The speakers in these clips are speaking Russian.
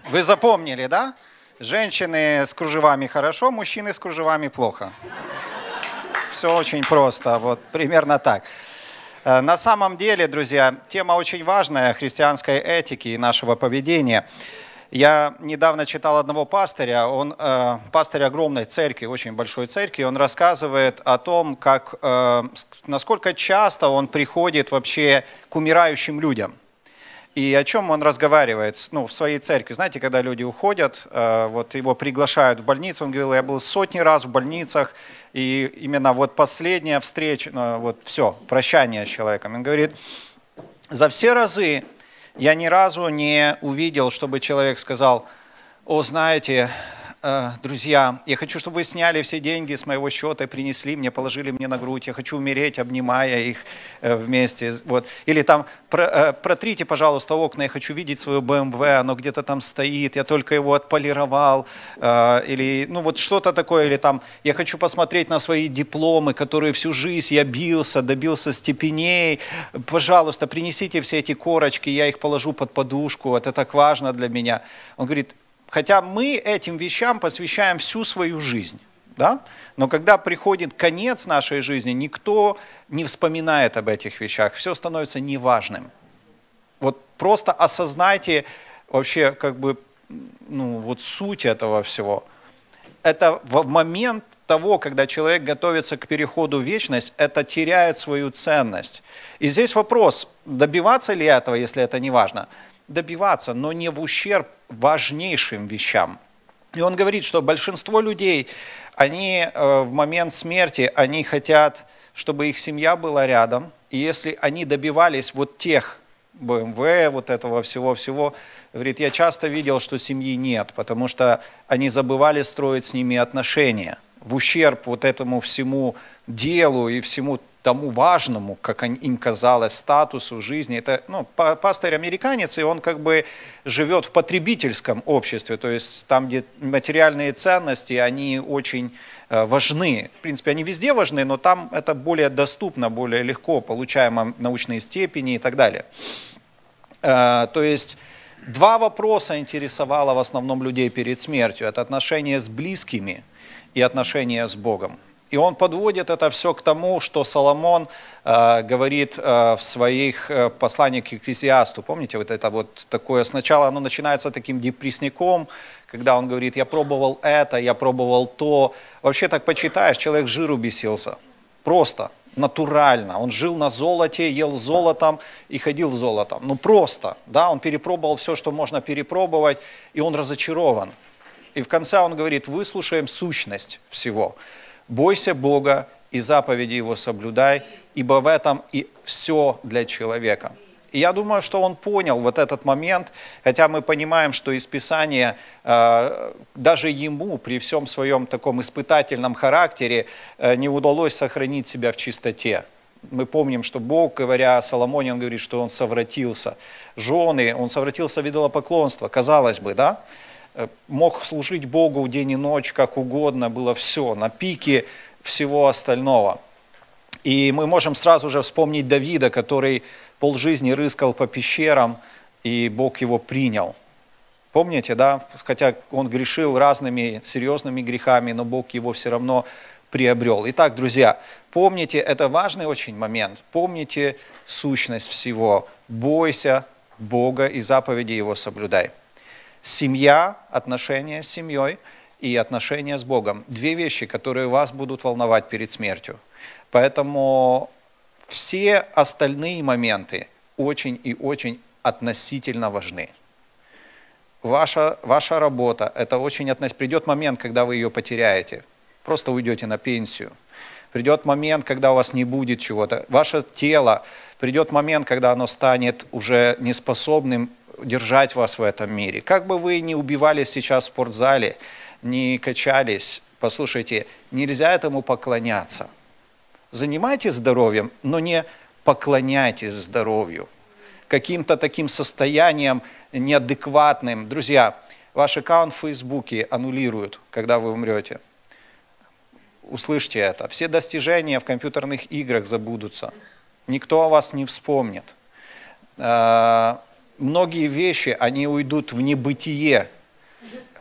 Вы запомнили, да? Женщины с кружевами хорошо, мужчины с кружевами плохо. Все очень просто, вот примерно так. На самом деле, друзья, тема очень важная христианской этики и нашего поведения. Я недавно читал одного пастыря, он пастырь огромной церкви, очень большой церкви, он рассказывает о том, насколько часто он приходит вообще к умирающим людям. И о чем он разговаривает в своей церкви. Знаете, когда люди уходят, вот его приглашают в больницу, он говорил, я был сотни раз в больницах, и именно вот последняя встреча, вот все, прощание с человеком. Он говорит, за все разы я ни разу не увидел, чтобы человек сказал, о, знаете, друзья, я хочу, чтобы вы сняли все деньги с моего счета и принесли мне, положили мне на грудь, я хочу умереть, обнимая их вместе. Вот. Или там, протрите, пожалуйста, окна, я хочу видеть свое BMW, оно где-то там стоит, я только его отполировал. Или, вот что-то такое, или там, я хочу посмотреть на свои дипломы, которые всю жизнь я бился, добился степеней. Пожалуйста, принесите все эти корочки, я их положу под подушку, это так важно для меня. Он говорит, хотя мы этим вещам посвящаем всю свою жизнь, да? Но когда приходит конец нашей жизни, никто не вспоминает об этих вещах, все становится неважным. Вот просто осознайте вообще суть этого всего. Это в момент того, когда человек готовится к переходу в вечность, это теряет свою ценность. И здесь вопрос, добиваться ли этого, если это не важно? Добиваться, но не в ущерб важнейшим вещам. И он говорит, что большинство людей, они в момент смерти, они хотят, чтобы их семья была рядом. И если они добивались вот тех BMW, вот этого всего-всего, говорит, я часто видел, что семьи нет, потому что они забывали строить с ними отношения. В ущерб вот этому всему делу и всему тому важному, как им казалось, статусу жизни. Это пастырь-американец, и он живет в потребительском обществе, то есть там, где материальные ценности, они очень важны. В принципе, они везде важны, но там это более доступно, более легко, получаемо научные степени и так далее. То есть два вопроса интересовало в основном людей перед смертью. Это отношения с близкими и отношения с Богом. И он подводит это все к тому, что Соломон говорит в своих посланиях к Екклесиасту. Помните, вот это вот такое, сначала оно начинается таким депрессником, когда он говорит, я пробовал это, я пробовал то. Вообще так почитаешь, человек жиру бесился. Просто, натурально. Он жил на золоте, ел золотом и ходил золотом. Просто, да, он перепробовал все, что можно перепробовать, и он разочарован. И в конце он говорит, выслушаем сущность всего. Бойся Бога и заповеди Его соблюдай, ибо в этом и все для человека. И я думаю, что он понял вот этот момент, хотя мы понимаем, что из Писания даже ему при всем своем таком испытательном характере не удалось сохранить себя в чистоте. Мы помним, что Бог, говоря о Соломоне, он говорит, что он совратился. Жены, он совратился в идолопоклонство, казалось бы, да? Мог служить Богу день и ночь, как угодно, было все, на пике всего остального. И мы можем сразу же вспомнить Давида, который полжизни рыскал по пещерам, и Бог его принял. Помните, да? Хотя он грешил разными серьезными грехами, но Бог его все равно приобрел. Итак, друзья, помните, это важный очень момент, помните сущность всего. Бойся Бога и заповеди Его соблюдай. Семья, отношения с семьей и отношения с Богом. Две вещи, которые вас будут волновать перед смертью. Поэтому все остальные моменты очень и очень относительно важны. Ваша работа, это очень относительно. Придет момент, когда вы ее потеряете. Просто уйдете на пенсию. Придет момент, когда у вас не будет чего-то. Ваше тело, придет момент, когда оно станет уже неспособным держать вас в этом мире. Как бы вы ни убивались сейчас в спортзале, не качались, послушайте, нельзя этому поклоняться. Занимайтесь здоровьем, но не поклоняйтесь здоровью. Каким-то таким состоянием неадекватным. Друзья, ваш аккаунт в Фейсбуке аннулируют, когда вы умрете. Услышьте это. Все достижения в компьютерных играх забудутся. Никто о вас не вспомнит. Многие вещи, они уйдут в небытие,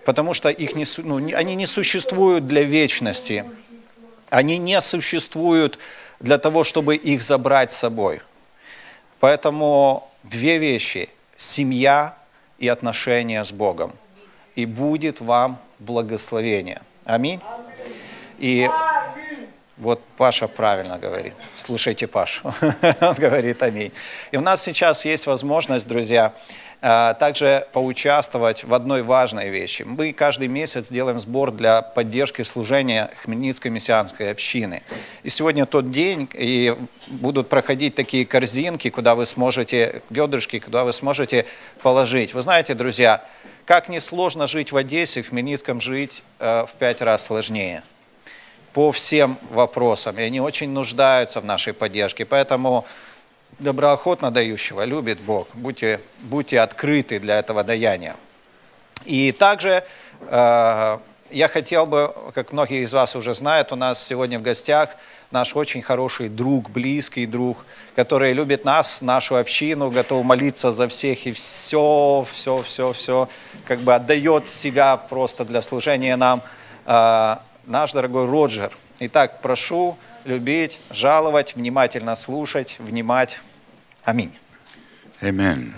потому что они не существуют для вечности. Они не существуют для того, чтобы их забрать с собой. Поэтому две вещи – семья и отношения с Богом. И будет вам благословение. Аминь. И вот Паша правильно говорит. Слушайте Пашу. Он говорит аминь. И у нас сейчас есть возможность, друзья, также поучаствовать в одной важной вещи. Мы каждый месяц делаем сбор для поддержки служения Хмельницкой мессианской общины. И сегодня тот день, и будут проходить такие корзинки, куда вы сможете, ведрышки, куда вы сможете положить. Вы знаете, друзья, как несложно жить в Одессе, в Хмельницком жить в 5 раз сложнее. По всем вопросам. И они очень нуждаются в нашей поддержке. Поэтому доброохотно дающего любит Бог. Будьте открыты для этого даяния. И также я хотел бы, как многие из вас уже знают, у нас сегодня в гостях наш очень хороший друг, близкий друг, который любит нас, нашу общину, готов молиться за всех и все, как бы отдает себя просто для служения нам. Наш дорогой Роджер. Итак, прошу любить, жаловать, внимательно слушать, внимать. Аминь. Amen.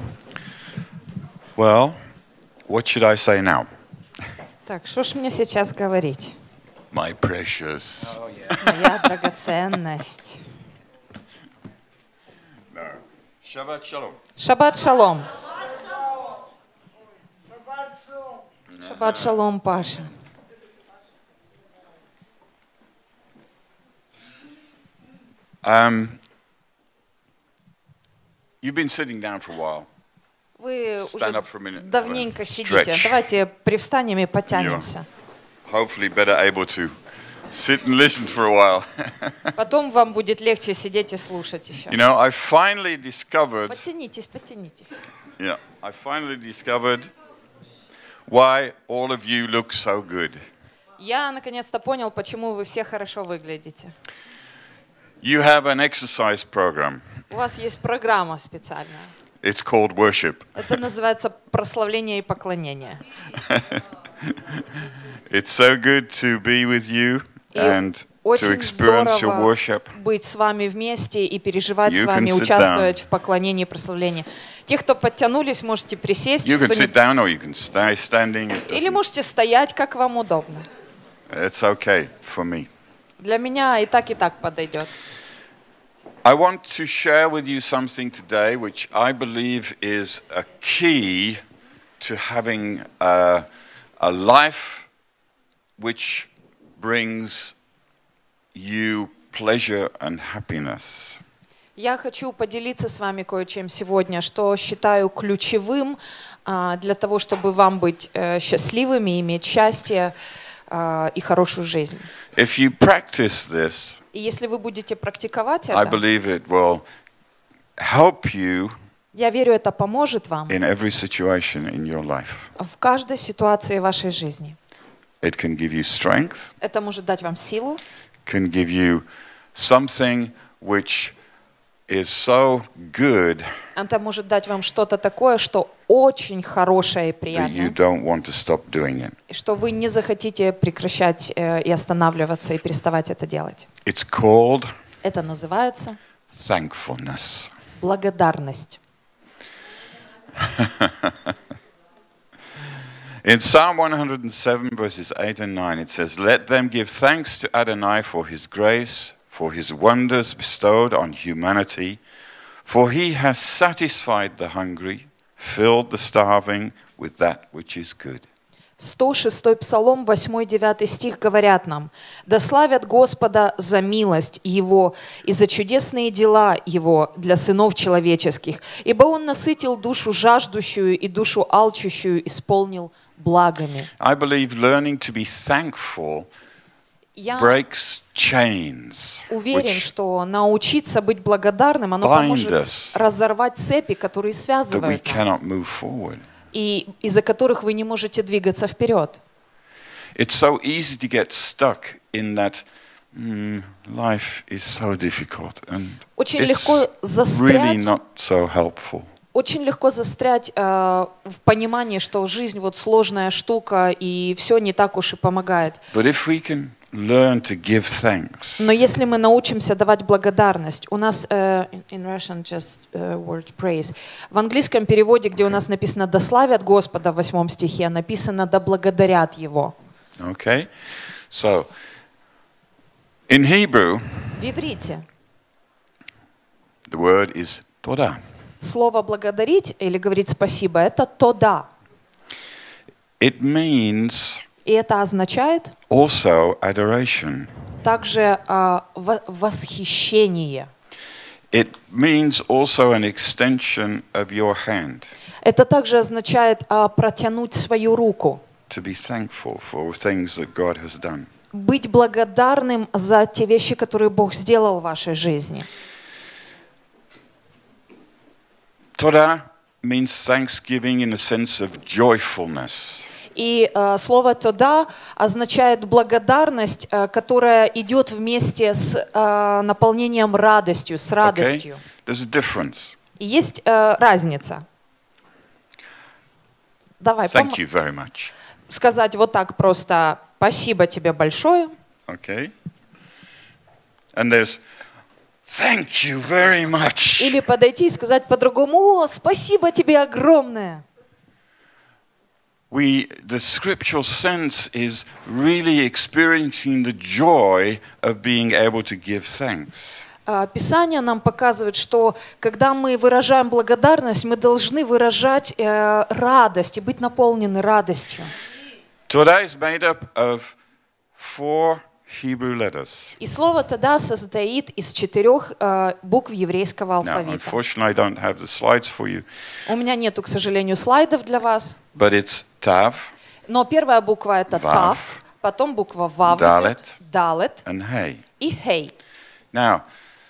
Well, what should I say now? Так, что ж мне сейчас говорить? My precious. Моя драгоценность. No. Shabbat shalom. Шаббат шалом. Шаббат шалом, Паша. You've been sitting down for a while. Вы Stand уже up for a minute. давненько Stretch. сидите. Давайте привстанем и потянемся. Hopefully better able to sit and listen for a while. Потом вам будет легче сидеть и слушать еще. You know, I finally discovered, Потянитесь. I finally discovered why all of you look so good. Я наконец-то понял, почему вы все хорошо выглядите. You have an exercise program. У вас есть программа специальная. It's called worship. Это называется прославление и поклонение. It's so good to be with you and to Очень experience your здорово worship. быть с вами вместе и переживать You с вами, can sit участвовать в поклонении и прославлении. Те, кто подтянулись, можете присесть. You can кто не- sit down or you can stay standing. It Или doesn't- можете стоять, как вам удобно. It's okay for me. Для меня и так подойдет. I want to share with you something today which I believe is a key to having a life which brings you pleasure and happiness. Я хочу поделиться с вами кое-чем сегодня, что считаю ключевым для того, чтобы вам быть счастливыми, иметь счастье и хорошую жизнь. If you practice this, И если вы будете практиковать I это, believe it will help you я верю, это поможет вам in every situation in your life. в каждой ситуации вашей жизни. It can give you strength, Это может дать вам силу, can give you something which is so good это может дать вам что-то такое, что очень хорошее и that you приятное, don't want to stop doing it. и что вы не захотите прекращать и останавливаться и переставать это делать. It's called Это называется thankfulness. благодарность. In Psalm 107, verses 8 and 9, it says, "Let them give thanks to Adonai for his grace, for his wonders bestowed on humanity, for he has satisfied the hungry, filled the starving with that which is good." 106-й Псалом, 8-9 стих говорят нам: «Да славят Господа за милость Его и за чудесные дела Его для сынов человеческих, ибо Он насытил душу жаждущую и душу алчущую исполнил благами». I believe learning to be thankful Я breaks chains, уверен, which что научиться быть благодарным, оно bind поможет us, разорвать цепи, которые that we связывают cannot нас, move forward. и из-за которых вы не можете двигаться вперед. It's so easy to get stuck in that life is so difficult and Очень it's легко really застрять not so helpful. Очень легко застрять в понимании, что жизнь вот сложная штука, и все не так уж и помогает. But if we can learn to give thanks, Но если мы научимся давать благодарность, у нас in Russian just word praise. В английском переводе, где у нас написано «да славят Господа» в 8 стихе, написано «да благодарят Его». okay? So, in Hebrew, В иврите the word is todah. слово «благодарить» или говорить «спасибо» — это «тода». It means И это означает also adoration. также восхищение. It means also an extension of your hand, Это также означает протянуть свою руку, to be thankful for things that God has done. быть благодарным за те вещи, которые Бог сделал в вашей жизни. Todah means thanksgiving in the sense of joyfulness. И слово «тода» означает благодарность, которая идет вместе с наполнением радостью, с Okay? радостью. There's a difference. И есть разница. Давай Thank you very much. сказать вот так просто «спасибо тебе большое». Okay? And there's thank you very much. Или подойти и сказать по-другому «О, спасибо тебе огромное». The scriptural sense is really experiencing the joy of being able to give thanks. Писание нам показывает, что когда мы выражаем благодарность, мы должны выражать радость и быть наполнены радостью. Today is made up of 4 Hebrew letters. И слово «тода» состоит из 4 букв еврейского Now, алфавита. unfortunately, I don't have the slides for you, У меня нету, к сожалению, слайдов для вас. but it's Tav Но первая буква — это Вав. «тав», потом буква «вав», Далет. «далет» and Hey. и «хей». Now,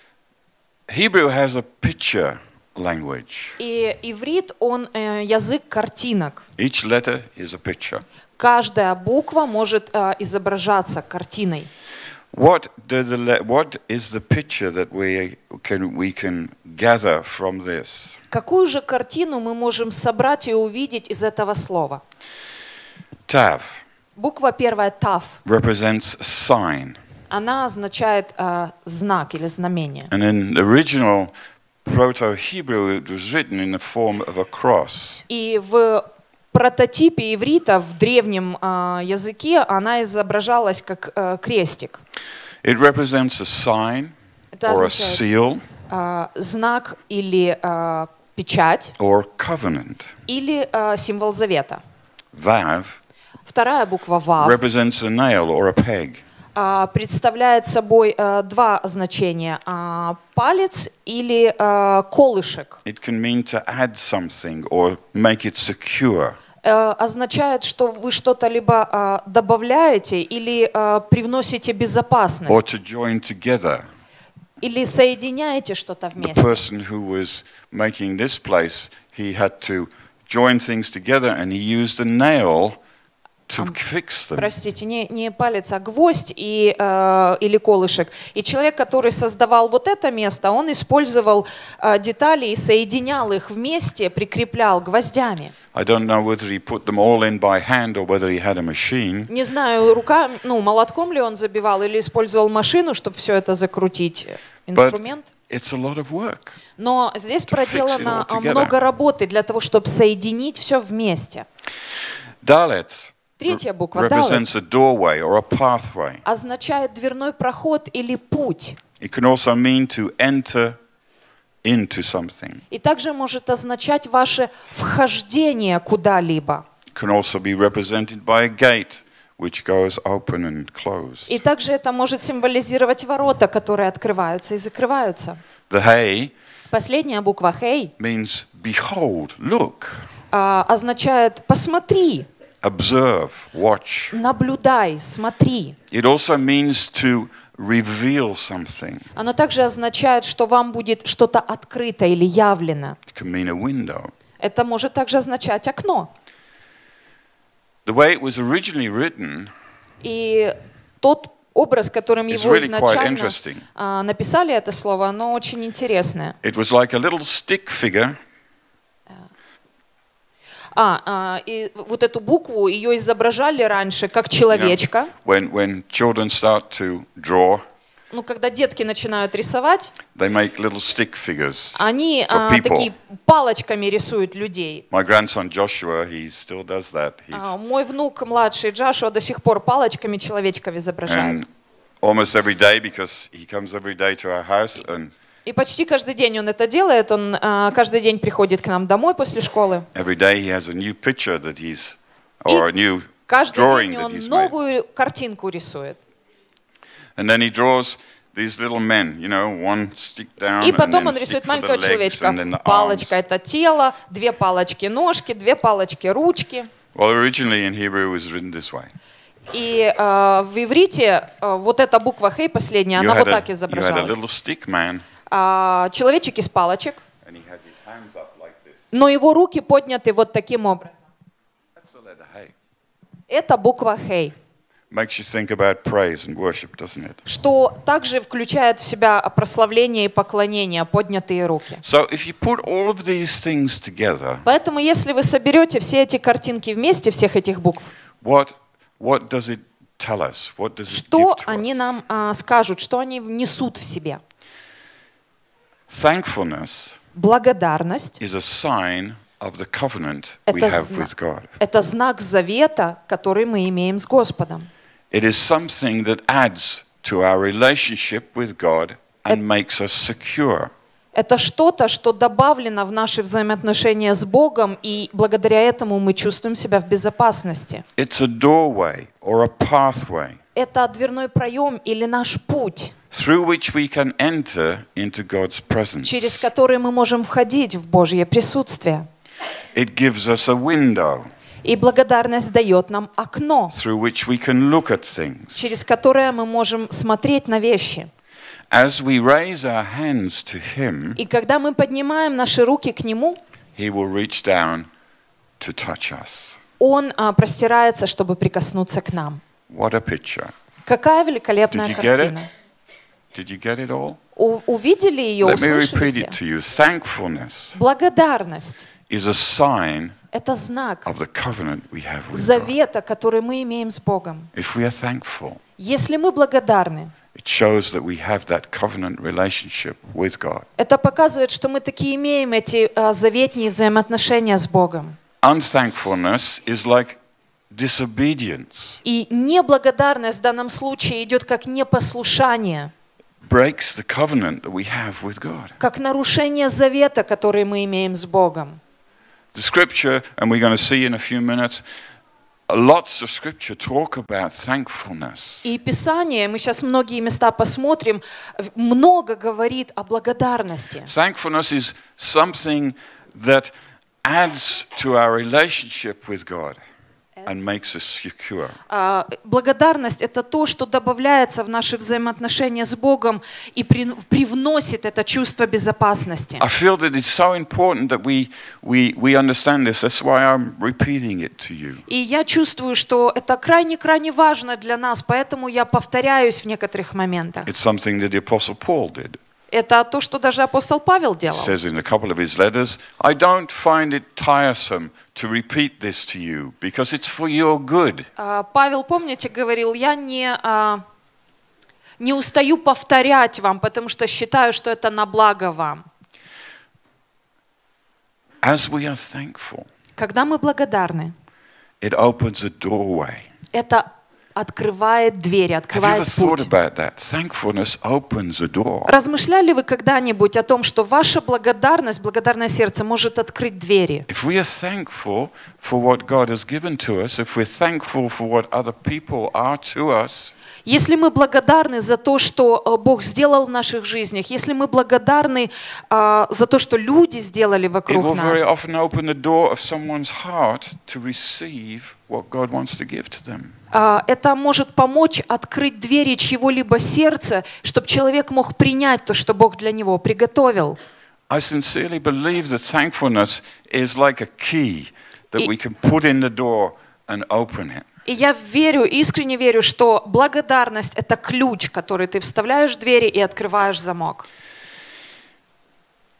Hebrew has a picture language. И иврит, он язык картинок. Each letter is a picture. Каждая буква может изображаться картиной. What is the picture that we can gather from this? Какую же картину мы можем собрать и увидеть из этого слова? Tav Буква первая «тав», represents a sign. она означает знак или знамение. And in the original Proto-Hebrew, it was written in the form of a cross. И в прототипе иврита в древнем языке она изображалась как крестик. It represents a sign Это or a означает seal знак или печать, or covenant. или символ завета. Vav Вторая буква «вав» represents a nail or a peg. представляет собой 2 значения. Палец или колышек. It can mean to add something or make it secure. Означает, что вы что-то либо добавляете или привносите Or безопасность, to join together. или соединяете что-то The вместе. person who was making this place, he had to join things together and he used a nail to fix them. Простите, не палец, а гвоздь или колышек. И человек, который создавал вот это место, он использовал детали и соединял их вместе, прикреплял гвоздями. I don't know whether he put them all in by hand or whether he had a machine. Не знаю, молотком ли он забивал или использовал машину, чтобы все это закрутить, инструмент. It's a lot of work. Но здесь To fix it проделано all together. много работы для того, чтобы соединить все вместе. Dalet Третья буква «далет» represents a doorway or a pathway. означает дверной проход или путь. It can also mean to enter into something. И также может означать ваше вхождение куда-либо. It can also be represented by a gate which goes open and closed. И также это может символизировать ворота, которые открываются и закрываются. The hey Последняя буква «хей» means behold, look, означает «посмотри», observe, watch. «наблюдай», «смотри». It also means to reveal something. Оно также означает, что вам будет что-то открыто или явлено. It can mean a window. Это может также означать окно. The way it was originally written И тот образ, которым is его really quite изначально interesting. написали это слово, оно очень интересное. It was like a little stick figure И вот эту букву, ее изображали раньше как You know, человечка. when children start to draw, Ну, когда детки начинают рисовать, they make little stick figures они for people. такие палочками рисуют людей. My grandson Joshua, he still does that. Мой внук младший Джашуа до сих пор палочками человечков изображает. And almost every day, because he comes every day to our house, and И почти каждый день он это делает. Он каждый день приходит к нам домой после школы. every day he has a new picture that he's, or a new Каждый drawing день that он he's made. новую картинку рисует. And then he draws these little men, you know, one stick down, И and потом then он stick рисует for the маленького legs, человечка. and then the arms. Палочка — это тело, две палочки — ножки, две палочки — ручки. Well, originally in Hebrew it was written this way. И в иврите вот эта буква «хей» последняя, она вот так You had a изображалась. little stick man, Человечек из палочек, and he has his hands up like this. но его руки подняты вот таким образом. That's the letter hey. Это буква «хей», Makes you think about praise and worship, doesn't it? что также включает в себя прославление и поклонение, поднятые руки. So if you put all of these things together, Поэтому, если вы соберете все эти картинки вместе, всех этих букв, what does it tell us? What does it что give to они us? нам скажут, что они несут в себе? Thankfulness Благодарность is a sign of the covenant we это, have with God. это знак завета, который мы имеем с Господом. It is something that adds to our relationship with God and makes us secure. Это что-то, что добавлено в наши взаимоотношения с Богом, и благодаря этому мы чувствуем себя в безопасности. It's a doorway or a pathway Это дверной проем или наш путь, through which we can enter into God's через presence. который мы можем входить в Божье присутствие. It gives us a window И благодарность дает нам окно, through which we can look at things. через которое мы можем смотреть на вещи. As we raise our hands to Him, И когда мы поднимаем наши руки к Нему, He will reach down to touch us. Он простирается, чтобы прикоснуться к нам. What a picture. Какая великолепная Did you get it? картина. Did you get it all? Увидели ее, Let me услышали repeat все? it to you. Thankfulness Благодарность is a sign — это знак of the covenant we have with God. завета, который мы имеем с Богом. If we are thankful, Если мы благодарны, it shows that we have that covenant relationship with God. это показывает, что мы таки имеем эти заветные взаимоотношения с Богом. Unthankfulness is like disobedience, И неблагодарность в данном случае идет как непослушание, breaks the covenant that we have with God. как нарушение завета, который мы имеем с Богом. The scripture, and we're going to see in a few minutes, lots of scripture talk about thankfulness. И Писание, мы сейчас многие места посмотрим, много говорит о благодарности. Thankfulness is something that adds to our relationship with God and makes us secure. Благодарность — это то, что добавляется в наши взаимоотношения с Богом и привносит это чувство безопасности. I feel that it's so important that we understand this. That's why I'm repeating it to you. И я чувствую, что это крайне-крайне важно для нас, поэтому я повторяюсь в некоторых моментах. It's something that the Apostle Paul did. Это то, что даже апостол Павел He делал. says in a couple of his letters, I don't find it tiresome to repeat this to you because it's for your good. Павел, помните, говорил, я не устаю повторять вам, потому что считаю, что это на благо вам. As we are thankful, Когда мы благодарны, it opens a doorway. это открывает двери, Have you ever открывает thought путь. about that? Thankfulness opens a door. Размышляли вы когда-нибудь о том, что ваша благодарность, благодарное сердце может открыть двери? If we are thankful for what God has given to us, if we're thankful for what other people are to us, Если мы благодарны за то, что Бог сделал в наших жизнях, если мы благодарны за то, что люди сделали it вокруг will very нас, often open the door of someone's heart to receive what God wants to give to them. это может помочь открыть двери чьего-либо сердца, чтобы человек мог принять то, что Бог для него приготовил. I sincerely believe that thankfulness is like a key that we can put in the door and open it. И я верю, искренне верю, что благодарность — это ключ, который ты вставляешь в двери и открываешь замок. It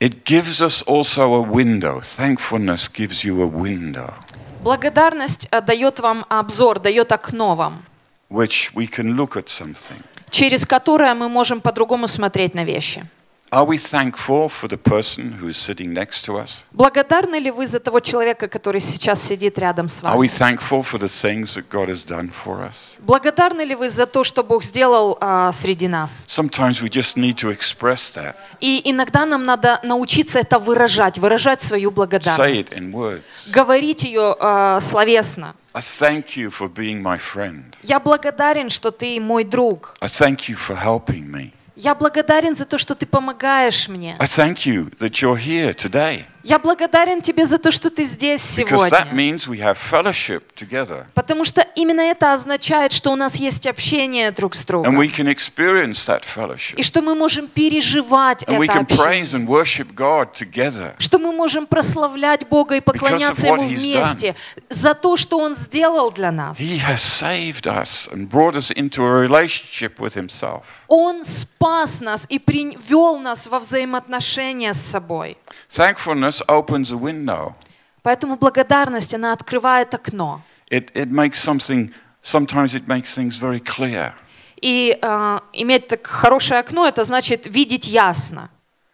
It gives us also a window. Thankfulness gives you a window, Благодарность дает вам обзор, дает окно вам, which we can look at something. через которое мы можем по-другому смотреть на вещи. Are we thankful for the person who is sitting next to us? Благодарны ли вы за того человека, который сейчас сидит рядом с Are we вами? thankful for the things that God has done for us? Благодарны ли вы за то, что Бог сделал среди нас? Sometimes we just need to express that. И иногда нам надо научиться это выражать свою Say благодарность. it in words. Говорить ее словесно. I thank you for being my friend. Я благодарен, что ты мой друг. I thank you for helping me. Я благодарен за то, что ты помогаешь мне. I thank you that you're here today. Я благодарен тебе за то, что ты здесь Because that сегодня. means we have fellowship together. Потому что именно это означает, что у нас есть общение друг с And другом. we can experience that fellowship. И что мы можем переживать And we это can общение. praise and worship God together. Что мы можем прославлять Бога и поклоняться what Ему He's вместе за то, что Он сделал для нас. He has saved us and brought us into a relationship with Himself. Он спас нас и привел нас во взаимоотношения с собой. Thankfulness opens a window. Поэтому благодарность, она открывает окно. It makes sometimes it makes things very clear. И иметь так хорошее окно, это значит видеть ясно.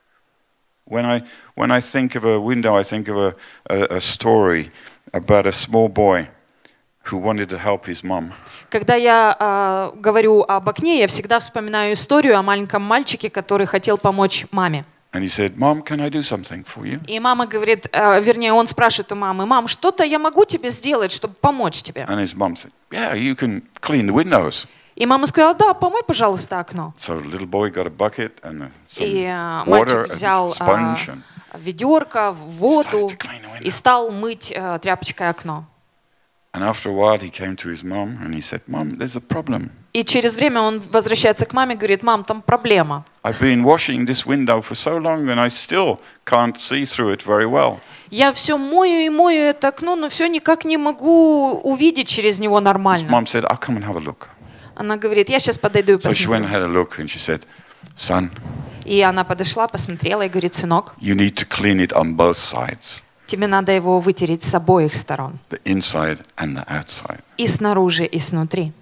When I think of a window, I think of a story about a small boy who wanted to help his mom. Когда я говорю об окне, я всегда вспоминаю историю о маленьком мальчике, который хотел помочь маме. And he said, "Mom, can I do something for you?" И мама говорит, вернее, он спрашивает у мамы: «Мам, что-то я могу тебе сделать, чтобы помочь тебе?» And his mom said, "Yeah, you can clean the windows." И мама сказала: «Да, помой, пожалуйста, окно». So the little boy got a bucket and some И water, мальчик a взял sponge, and ведерко, воду started to clean the window. и стал мыть тряпочкой окно. And after a while, he came to his mom and he said, "Mom, there's a problem. И через время он возвращается к маме и говорит: «Мам, там проблема. I've been washing this window for so long and I still can't see through it very well." Я все мою и мою это окно, но все никак не могу увидеть через него His нормально». mom said, "I'll come and have a look." Она говорит: «Я сейчас подойду и So she went and посмотрю». had a look and she said, "Son, И она подошла, посмотрела и говорит: «Сынок, you need to clean it on both sides, тебе надо его вытереть с обоих сторон. the inside and the outside." И снаружи, и снутри».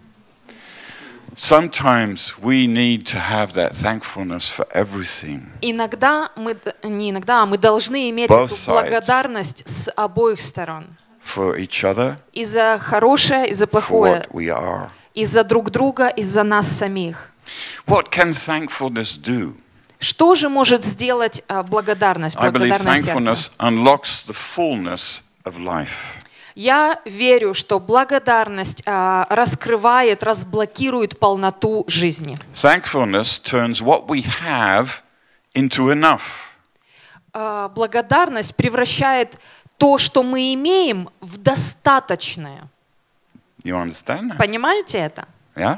Sometimes we need to have that thankfulness for everything. Иногда мы, не иногда, а мы должны иметь Both эту sides. благодарность с обоих сторон. For each other, И за хорошее, и за for плохое. what we are. И за друг друга, и за нас самих. What can thankfulness do? Что же может сделать благодарность, I believe благодарное сердце? thankfulness unlocks the fullness of life. Я верю, что благодарность раскрывает, разблокирует полноту жизни. Thankfulness turns what we have into enough. Благодарность превращает то, что мы имеем, в достаточное. You understand that? Понимаете это? Yeah?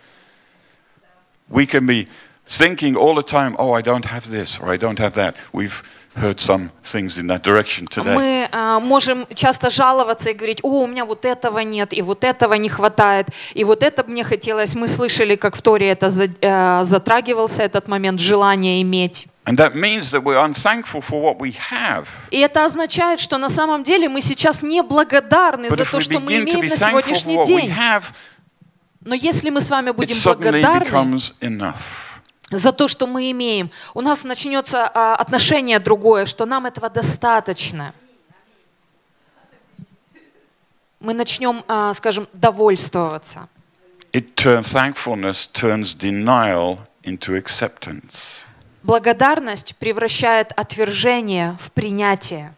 We can be thinking all the time, "Oh, I don't have this or I don't have that." We've heard some things in that direction today. Мы можем часто жаловаться и говорить: «О, у меня вот этого нет, и вот этого не хватает, и вот это бы мне хотелось». Мы слышали, как в Торе это затрагивался, этот момент желания иметь. And that means that we're unthankful for what we have. И это означает, что на самом деле мы сейчас не благодарны But за if то, we что мы begin to имеем be на thankful for сегодняшний what we день. have, Но если мы с вами it будем suddenly благодарны becomes enough. за то, что мы имеем, у нас начнется отношение другое, что нам этого достаточно. Мы начнем, скажем, довольствоваться. Thankfulness turns denial into acceptance. Благодарность превращает отвержение в принятие.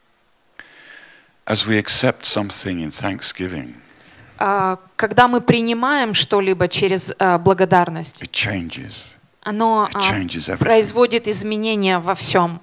As we accept something in thanksgiving, Когда мы принимаем что-либо через благодарность, it changes. оно It changes everything. производит изменения во всем.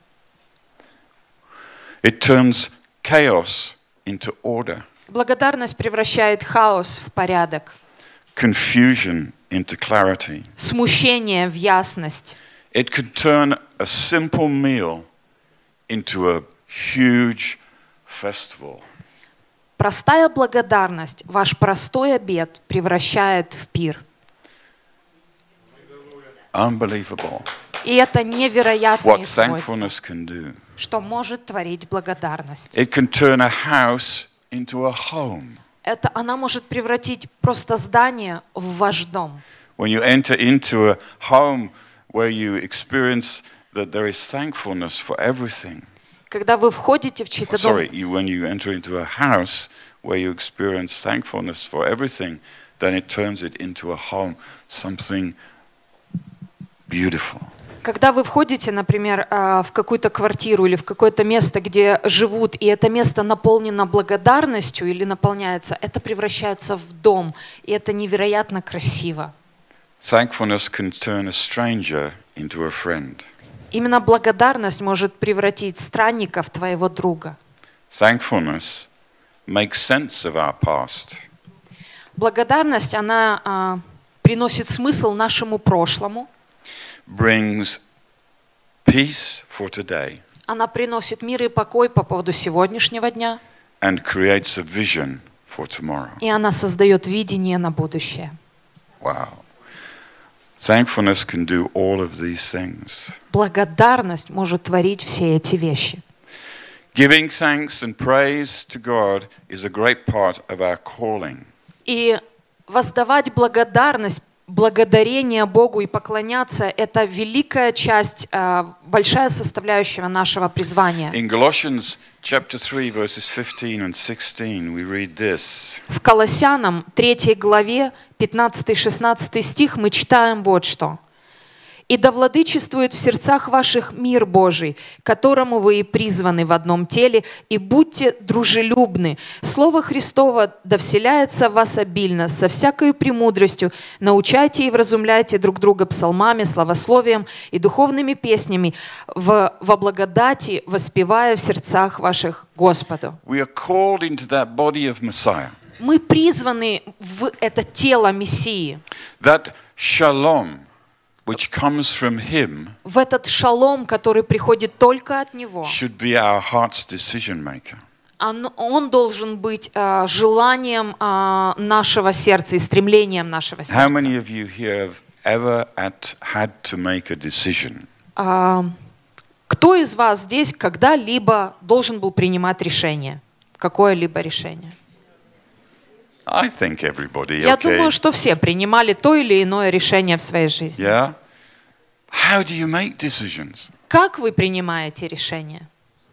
It turns chaos into order, Благодарность превращает хаос в порядок, confusion into clarity. смущение в ясность. It can turn a simple meal into a huge festival. Простая благодарность, ваш простой обед превращает в пир. Unbelievable. И это невероятные what свойства, thankfulness can do. что может творить благодарность. It can turn a house into a home. Она может превратить просто здание в ваш дом. When you enter into a home where you experience that there is thankfulness for everything. Когда вы входите в чей-то дом, When you enter into a house where you experience thankfulness for everything, then it turns it into a home, something beautiful. когда вы входите, например, в какую-то квартиру или в какое-то место, где живут, и это место наполнено благодарностью или наполняется, это превращается в дом, и это невероятно красиво. Thankfulness can turn a stranger into a friend. Именно благодарность может превратить странника в твоего друга. Thankfulness makes sense of our past. Благодарность, она приносит смысл нашему прошлому. Brings peace for today. Она приносит мир и покой по поводу сегодняшнего дня. And creates a vision for tomorrow. И она создает видение на будущее. Wow. Thankfulness can do all of these things. Благодарность может творить все эти вещи. Giving thanks and praise to God is a great part of our calling. И воздавать благодарность, благодарение Богу и поклоняться – это великая часть, большая составляющая нашего призвания. In Colossians chapter 3 verses 15 and 16 we read this. В Колоссянам 3 главе 15-16 стих мы читаем вот что. «И да владычествует в сердцах ваших мир Божий, которому вы и призваны в одном теле, и будьте дружелюбны. Слово Христово да вселяется в вас обильно, со всякою премудростью, научайте и вразумляйте друг друга псалмами, славословием и духовными песнями, во благодати воспевая в сердцах ваших Господу». We are called into that body of Messiah. Мы призваны в это тело Мессии, That shalom which comes from him в этот шалом, который приходит только от Него. should be our heart's decision maker. Он должен быть желанием нашего сердца и стремлением нашего How many сердца. of you here have ever had to make a decision? Кто из вас здесь когда-либо должен был принимать решение? Какое-либо решение? I think everybody, Я okay. думаю, что все принимали то или иное решение в своей жизни. Yeah? How do you make decisions? Как вы принимаете решения?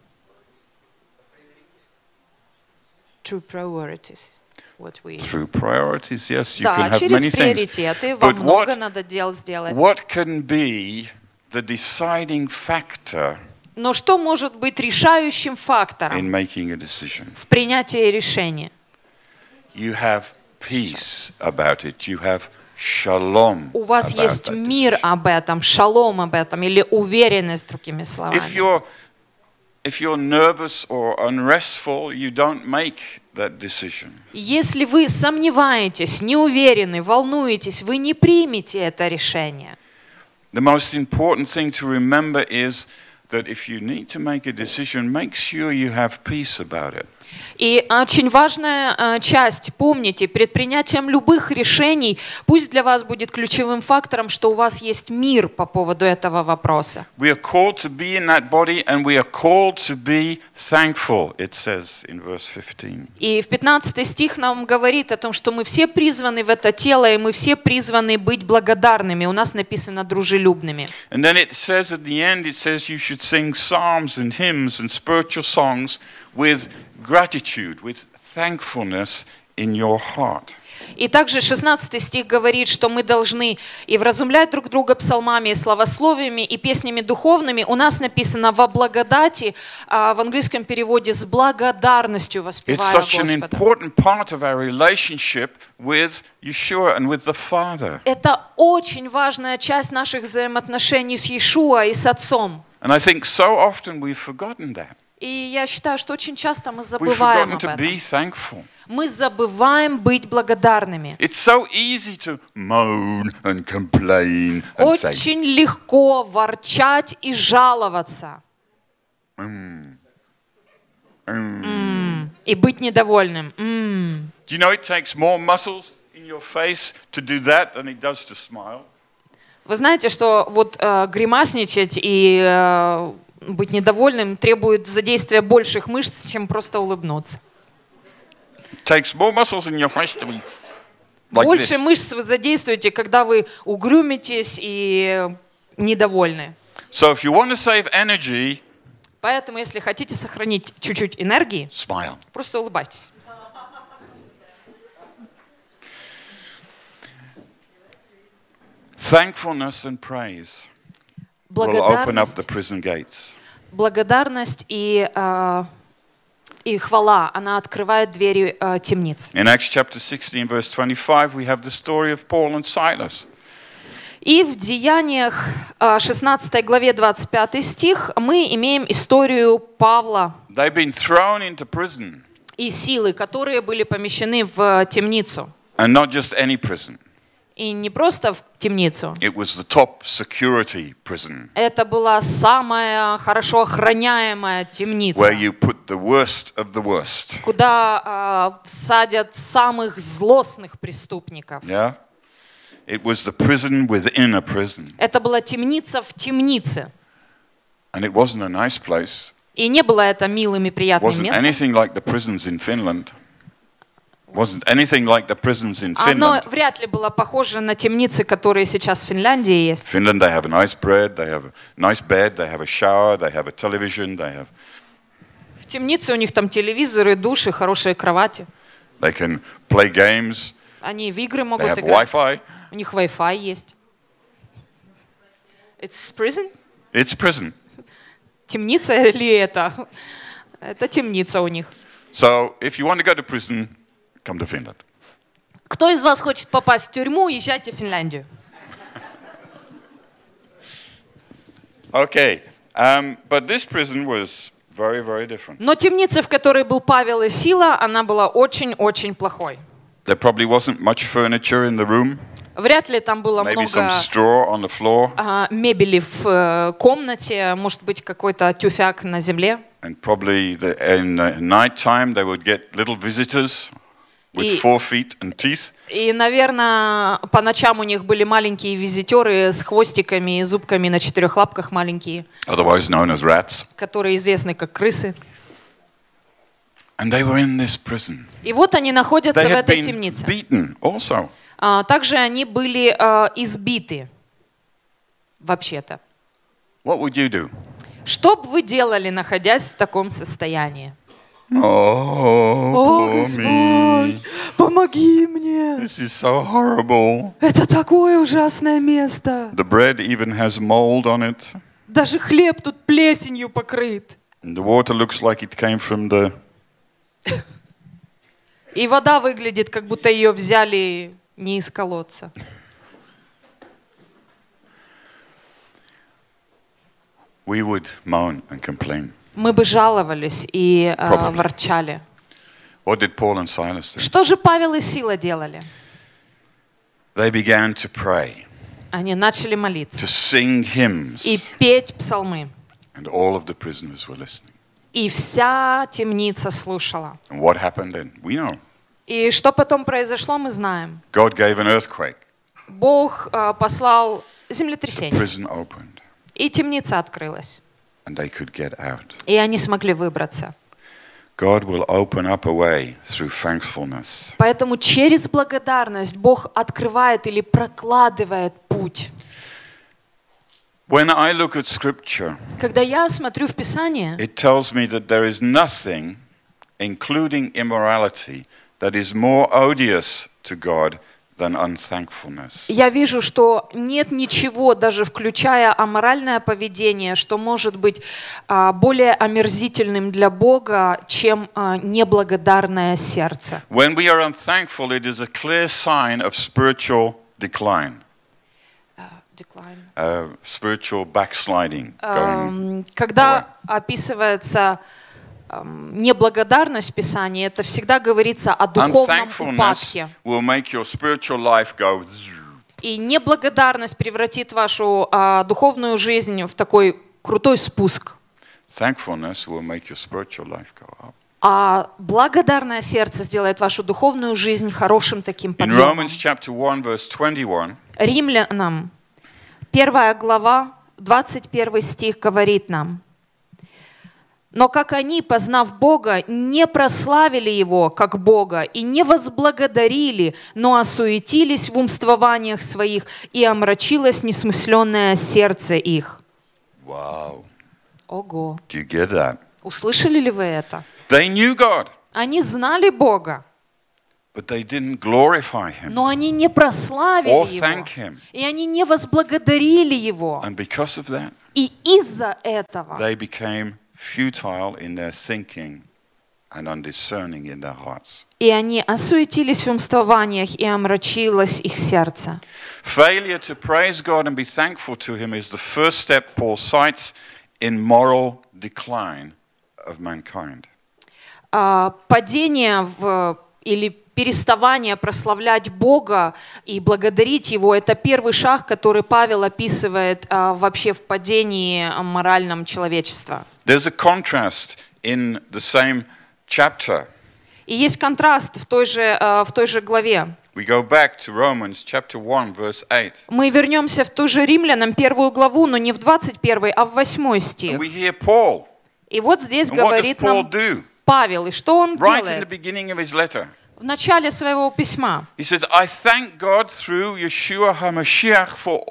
True priorities. Through priorities, yes, you Да, can have через many things. приоритеты вам But много надо дел сделать. what can be the deciding factor Но что может быть решающим фактором in making a decision? в принятии решения? You have peace about it. You have shalom У вас about есть that мир decision. об этом, шалом об этом, или уверенность, другими словами. If you're nervous or unrestful, you don't make that decision. Если вы сомневаетесь, не уверены, волнуетесь, вы не примете это решение. The most important thing to remember is that if you need to make a decision, make sure you have peace about it. И очень важная часть, помните, перед принятием любых решений, пусть для вас будет ключевым фактором, что у вас есть мир по поводу этого вопроса. We are called to be in that body and we are called to be thankful, it says in verse 15. И в 15 стих нам говорит о том, что мы все призваны в это тело, и мы все призваны быть благодарными. У нас написано дружелюбными. And then it says at the end, it says you should sing psalms and hymns and spiritual songs with gratitude, with thankfulness in your heart. И также 16 стих говорит, что мы должны и вразумлять друг друга псалмами, и славословиями, и песнями духовными. У нас написано «во благодати», в английском переводе «с благодарностью воспевая It's such an Господа». important part of our relationship with Yeshua and with the Father. Это очень важная часть наших взаимоотношений с Иешуа и с Отцом. And I think so often we've forgotten that. И я считаю, что очень часто мы We've забываем forgotten об to этом. be thankful. Мы забываем быть благодарными. It's so easy to moan and complain and say, Очень легко ворчать и жаловаться. И быть недовольным. do you know it takes more muscles in your face to do that than it does to smile? Вы знаете, что вот гримасничать и быть недовольным требует задействия больших мышц, чем просто улыбнуться. It takes more muscles in your face to be like Больше this. мышц вы задействуете, когда вы угрюмитесь и недовольны. So if you want to save energy, Поэтому, если хотите сохранить чуть-чуть энергии, smile. просто улыбайтесь. Thankfulness and praise will open up the Благодарность, prison gates. благодарность и хвала, она открывает двери темниц. In Acts chapter 16, verse 25, we have the story of Paul and Silas. И в Деяниях 16 главе 25 стих мы имеем историю Павла They've been thrown into prison, и Силы, которые были помещены в темницу. and not just any prison. И не просто в темницу. It was the top security prison, Это была самая хорошо охраняемая where темница, you put the worst of the worst. куда садят самых злостных преступников. Yeah? It was the prison within a prison. Это была темница в темнице. And it wasn't a nice place. И не было это милым и приятным Wasn't местом. anything like the prisons in Finland. Wasn't anything like the prisons in Оно Finland. вряд ли было похоже на темницы, которые сейчас в Финляндии есть. Finland, they have a nice bread, they have a nice bed, they have a shower, they have a television, В темнице у них там телевизоры, души, хорошие кровати. they can play games, Они в игры they могут have играть. Wi-Fi. У них Wi-Fi есть. It's prison? It's prison. Темница или это? Это темница у них. So if you want to go to prison, come to Finland. Кто из вас хочет попасть в тюрьму, езжайте в Финляндию. Okay, but this prison was very, very different. Но темница, в которой был Павел и Сила, она была очень-очень плохой. There probably wasn't much furniture in the room, Вряд ли там было maybe some много straw on the floor, мебели в комнате, может быть, какой-то тюфяк на земле. and probably in night time they would get little visitors with И- 4 feet and teeth. И, наверное, по ночам у них были маленькие визитеры с хвостиками и зубками на 4 лапках маленькие, Otherwise known as rats. которые известны как крысы. And they were in this prison. И вот они находятся They в had этой been темнице. beaten also. Также они были избиты, вообще-то. What would you do? Что бы вы делали, находясь в таком состоянии? Oh, poor me. помоги мне! This is so horrible. Это такое ужасное место! The bread even has mold on it. Даже хлеб тут плесенью покрыт. And the water looks like it came from the... И вода выглядит, как будто ее взяли не из колодца. We would moan and complain. Мы бы жаловались и Probably. ворчали. What did Paul and Silas do? Что же Павел и Сила делали? They began to pray, Они начали молиться to sing и hymns, петь псалмы. and all of the prisoners were listening. И вся темница слушала. And what happened then? We know. И что потом произошло, мы знаем. God gave an earthquake. Бог послал The землетрясение, prison opened, и темница открылась. and they could get out. И они смогли выбраться. God will open up a way through thankfulness. Поэтому через благодарность Бог открывает или прокладывает путь. When I look at Scripture, Когда я смотрю в Писание, it tells me that there is nothing, including immorality, that is more odious to God than unthankfulness. я вижу, что нет ничего, даже включая аморальное поведение, что может быть более омерзительным для Бога, чем неблагодарное сердце. When we are unthankful, it is a clear sign of spiritual decline, spiritual backsliding. Когда описывается неблагодарность в Писании, это всегда говорится о духовном Unthankfulness упадке. will make your spiritual life go. И неблагодарность превратит вашу духовную жизнь в такой крутой спуск. Thankfulness will make your spiritual life go up. А благодарное сердце сделает вашу духовную жизнь хорошим таким In подъемом. Romans chapter 1, verse 21, Римлянам 1 глава, 21 стих говорит нам: «Но как они, познав Бога, не прославили Его как Бога и не возблагодарили, но осуетились в умствованиях своих, и омрачилось несмысленное сердце их». Wow. Ого! Do you get that? Услышали ли вы это? They knew God, Они знали Бога, but they didn't glorify Him но они не прославили or Его, thank Him. и они не возблагодарили Его. And because of that, И из-за этого they became futile in their thinking and undiscerning in their hearts. и они осуетились в умствованиях, и омрачилось их сердце. Failure to praise God and be thankful to Him is the first step Paul cites in moral decline of mankind. Падение или переставание прославлять Бога и благодарить Его — это первый шаг, который Павел описывает вообще в падении моральном человечества. There's a contrast in the same chapter. И есть контраст в той же главе. We go back to Romans chapter 1 verse 8. Мы вернемся в ту же Римлянам 1 главу, но не в 21, а в 8 стих. And we hear Paul. И вот здесь And what does говорит Paul нам do? Павел, и что он Right in the делает? beginning of his letter. В начале своего письма. He says, I thank God through Yeshua HaMashiach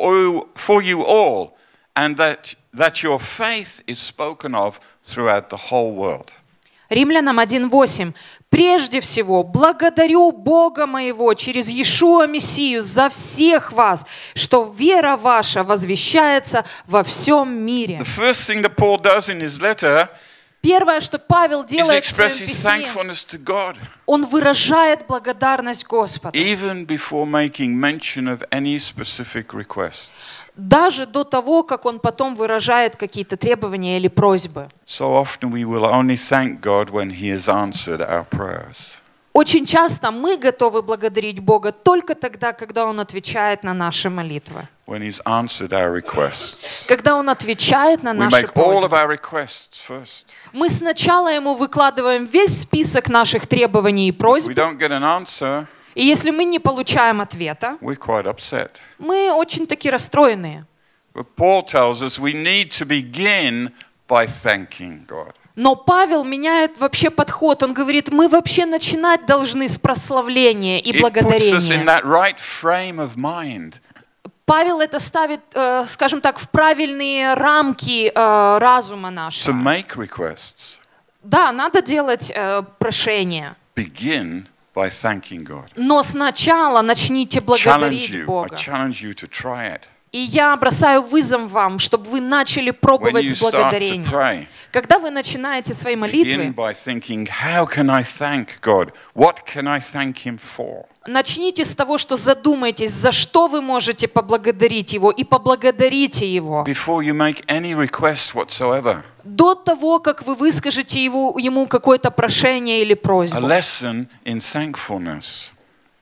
for you all, and that your faith is spoken of throughout the whole world. Римлянам 1:8. «Прежде всего, благодарю Бога моего через Иешуа Мессию за всех вас, что вера ваша возвещается во всем мире». The first thing that Paul does in his letter Первое, что Павел is делает в своем express his письме, thankfulness to God, он выражает благодарность Господу. even before making mention of any specific requests. Даже до того, как он потом выражает какие-то требования или просьбы. So often we will only thank God when He has answered our prayers. Очень часто мы готовы благодарить Бога только тогда, когда Он отвечает на наши молитвы. When He's answered our requests. Когда Он отвечает на We наши make all of просьбы. our requests first. Мы сначала Ему выкладываем весь список наших требований и If просьб, we don't get an answer, и если мы не получаем ответа, we're quite upset. мы очень-таки расстроенные. But Paul tells us we need to begin by thanking God. Но Павел меняет вообще подход. Он говорит, мы вообще начинать должны с прославления и It puts us in благодарения. that right frame of mind. Павел это ставит, скажем так, в правильные рамки разума To нашего. make requests, Да, надо делать прошения, begin by thanking God. но сначала начните Challenge благодарить you. I Бога. challenge you to try it. И я бросаю вызов вам, чтобы вы начали When пробовать you с start to благодарением. pray, Когда вы начинаете свои begin молитвы, by thinking, how can I thank God? What can I thank Him for? начните с того, что задумайтесь, за что вы можете поблагодарить Его, и поблагодарите Его. Before you make any request whatsoever. До того, как вы выскажете Ему какое-то прошение или A просьбу. lesson in thankfulness.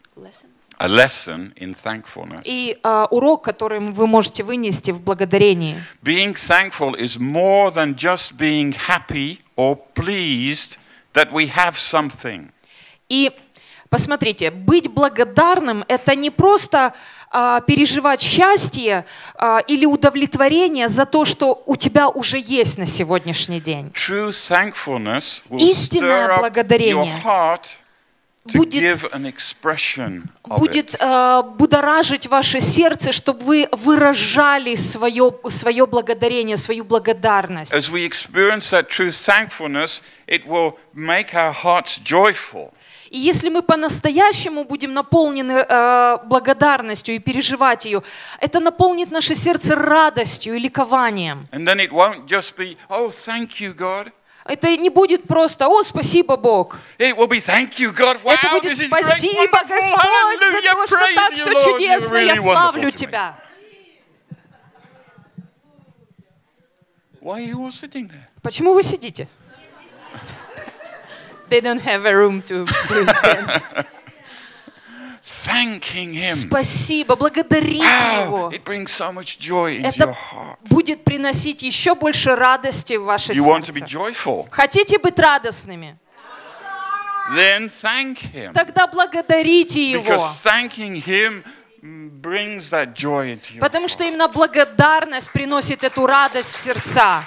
A lesson in thankfulness. И урок, который вы можете вынести в благодарении. Being thankful is more than just being happy or pleased that we have something. И посмотрите, быть благодарным — это не просто переживать счастье или удовлетворение за то, что у тебя уже есть на сегодняшний день. True thankfulness will Истинное stir up your благодарение heart to будет give an expression of будет it. будоражить ваше сердце, чтобы вы выражали свое благодарение, свою благодарность. As we experience that true thankfulness, it will make our hearts joyful. И если мы по-настоящему будем наполнены благодарностью и переживать ее, это наполнит наше сердце радостью и ликованием. And then it won't just be, oh, thank you, God. Это не будет просто «О, спасибо, Бог». It will be, thank you, God. Wow, Это будет this is great, «Спасибо, wonderful, Господь, за hallelujah, то, что так praise you, все Lord, you're чудесно, я really славлю wonderful to me». Тебя». Why are you all sitting there? Почему вы сидите? They don't have a room to dance. Thanking Him. Спасибо, благодарите Wow, Его. it brings so much joy into your Это heart. будет приносить еще больше радости в ваше You want to be сердце. joyful? Хотите быть радостными? Then thank Him. Тогда благодарите Его. Because thanking Him brings that joy into your Потому что heart. именно благодарность приносит эту радость в сердца.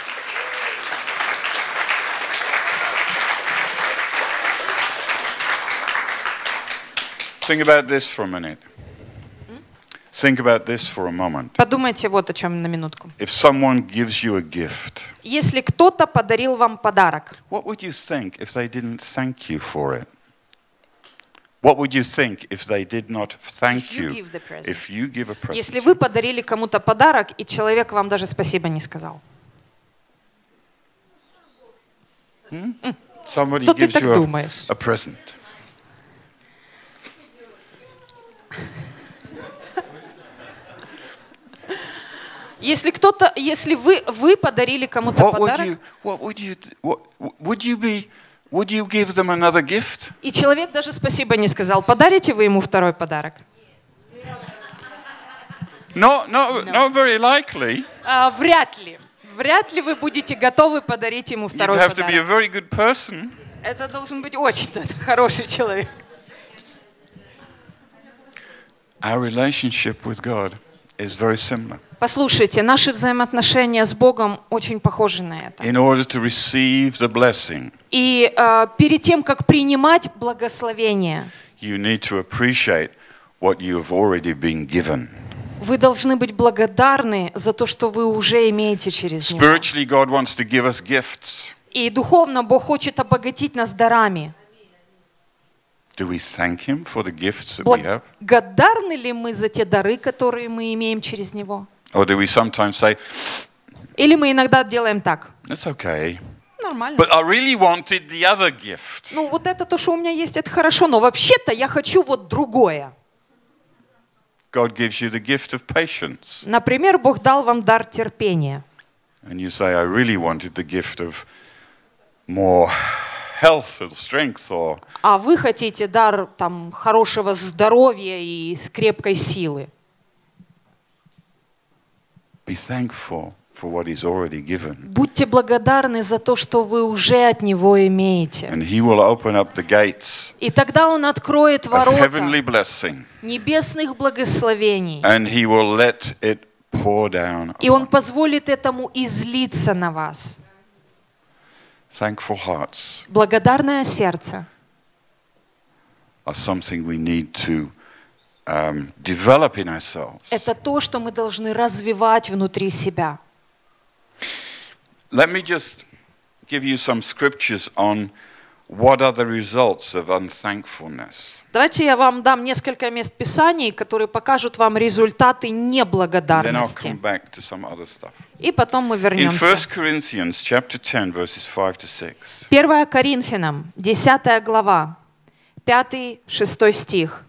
Think about this for a minute. Think about this for a moment. Подумайте вот о чем на минутку. If someone gives you a gift, Если кто-то подарил вам подарок, what would you think if they didn't thank you for it? What would you think if they did not thank If you you give the present. if you give a present? если вы подарили кому-то подарок, и человек вам даже спасибо не сказал. Somebody Что ты gives так you думаешь? a present. Если вы подарили кому-то подарок, Would you give them another gift? и человек даже спасибо не сказал, подарите вы ему второй подарок? Not very likely. Вряд ли. Вряд ли вы будете готовы подарить ему You'd второй have to be a подарок. very good person. Это должен быть очень хороший человек. Our relationship with God is very similar. Послушайте, наши взаимоотношения с Богом очень похожи на это. In order to receive the blessing, И перед тем, как принимать благословение, you need to appreciate what you have already been given. вы должны быть благодарны за то, что вы уже имеете через Него. Spiritually, God wants to give us gifts. И духовно Бог хочет обогатить нас дарами. Do we thank Him for the gifts that we have? Благодарны ли мы за те дары, которые мы имеем через Него? Or do we sometimes say, Или мы иногда делаем так? it's okay, Нормально. but I really wanted the other gift? Ну вот это то, что у меня есть, это хорошо, но вообще-то я хочу вот другое. God gives you the gift of patience. Например, Бог дал вам дар терпения. And you say, I really wanted the gift of more health or strength or... А вы хотите дар там хорошего здоровья и с крепкой силы. Be thankful for what He's already given. Будьте благодарны за то, что вы уже от Него имеете. And He will open up the gates И тогда Он откроет of ворота heavenly blessing. небесных благословений. And He will let it pour down. И Он позволит этому излиться на вас. Thankful hearts Благодарное сердце are something we need to develop in ourselves. – это то, что мы должны развивать внутри себя. Let me just give you some scriptures on what are the results of unthankfulness. Давайте я вам дам несколько мест Писаний, которые покажут вам результаты Then I'll неблагодарности. come back to some other stuff. И потом мы In 1 вернемся. Corinthians chapter 10 verses 5 to 6. 1 Коринфянам, 10 глава, 5-6 стих.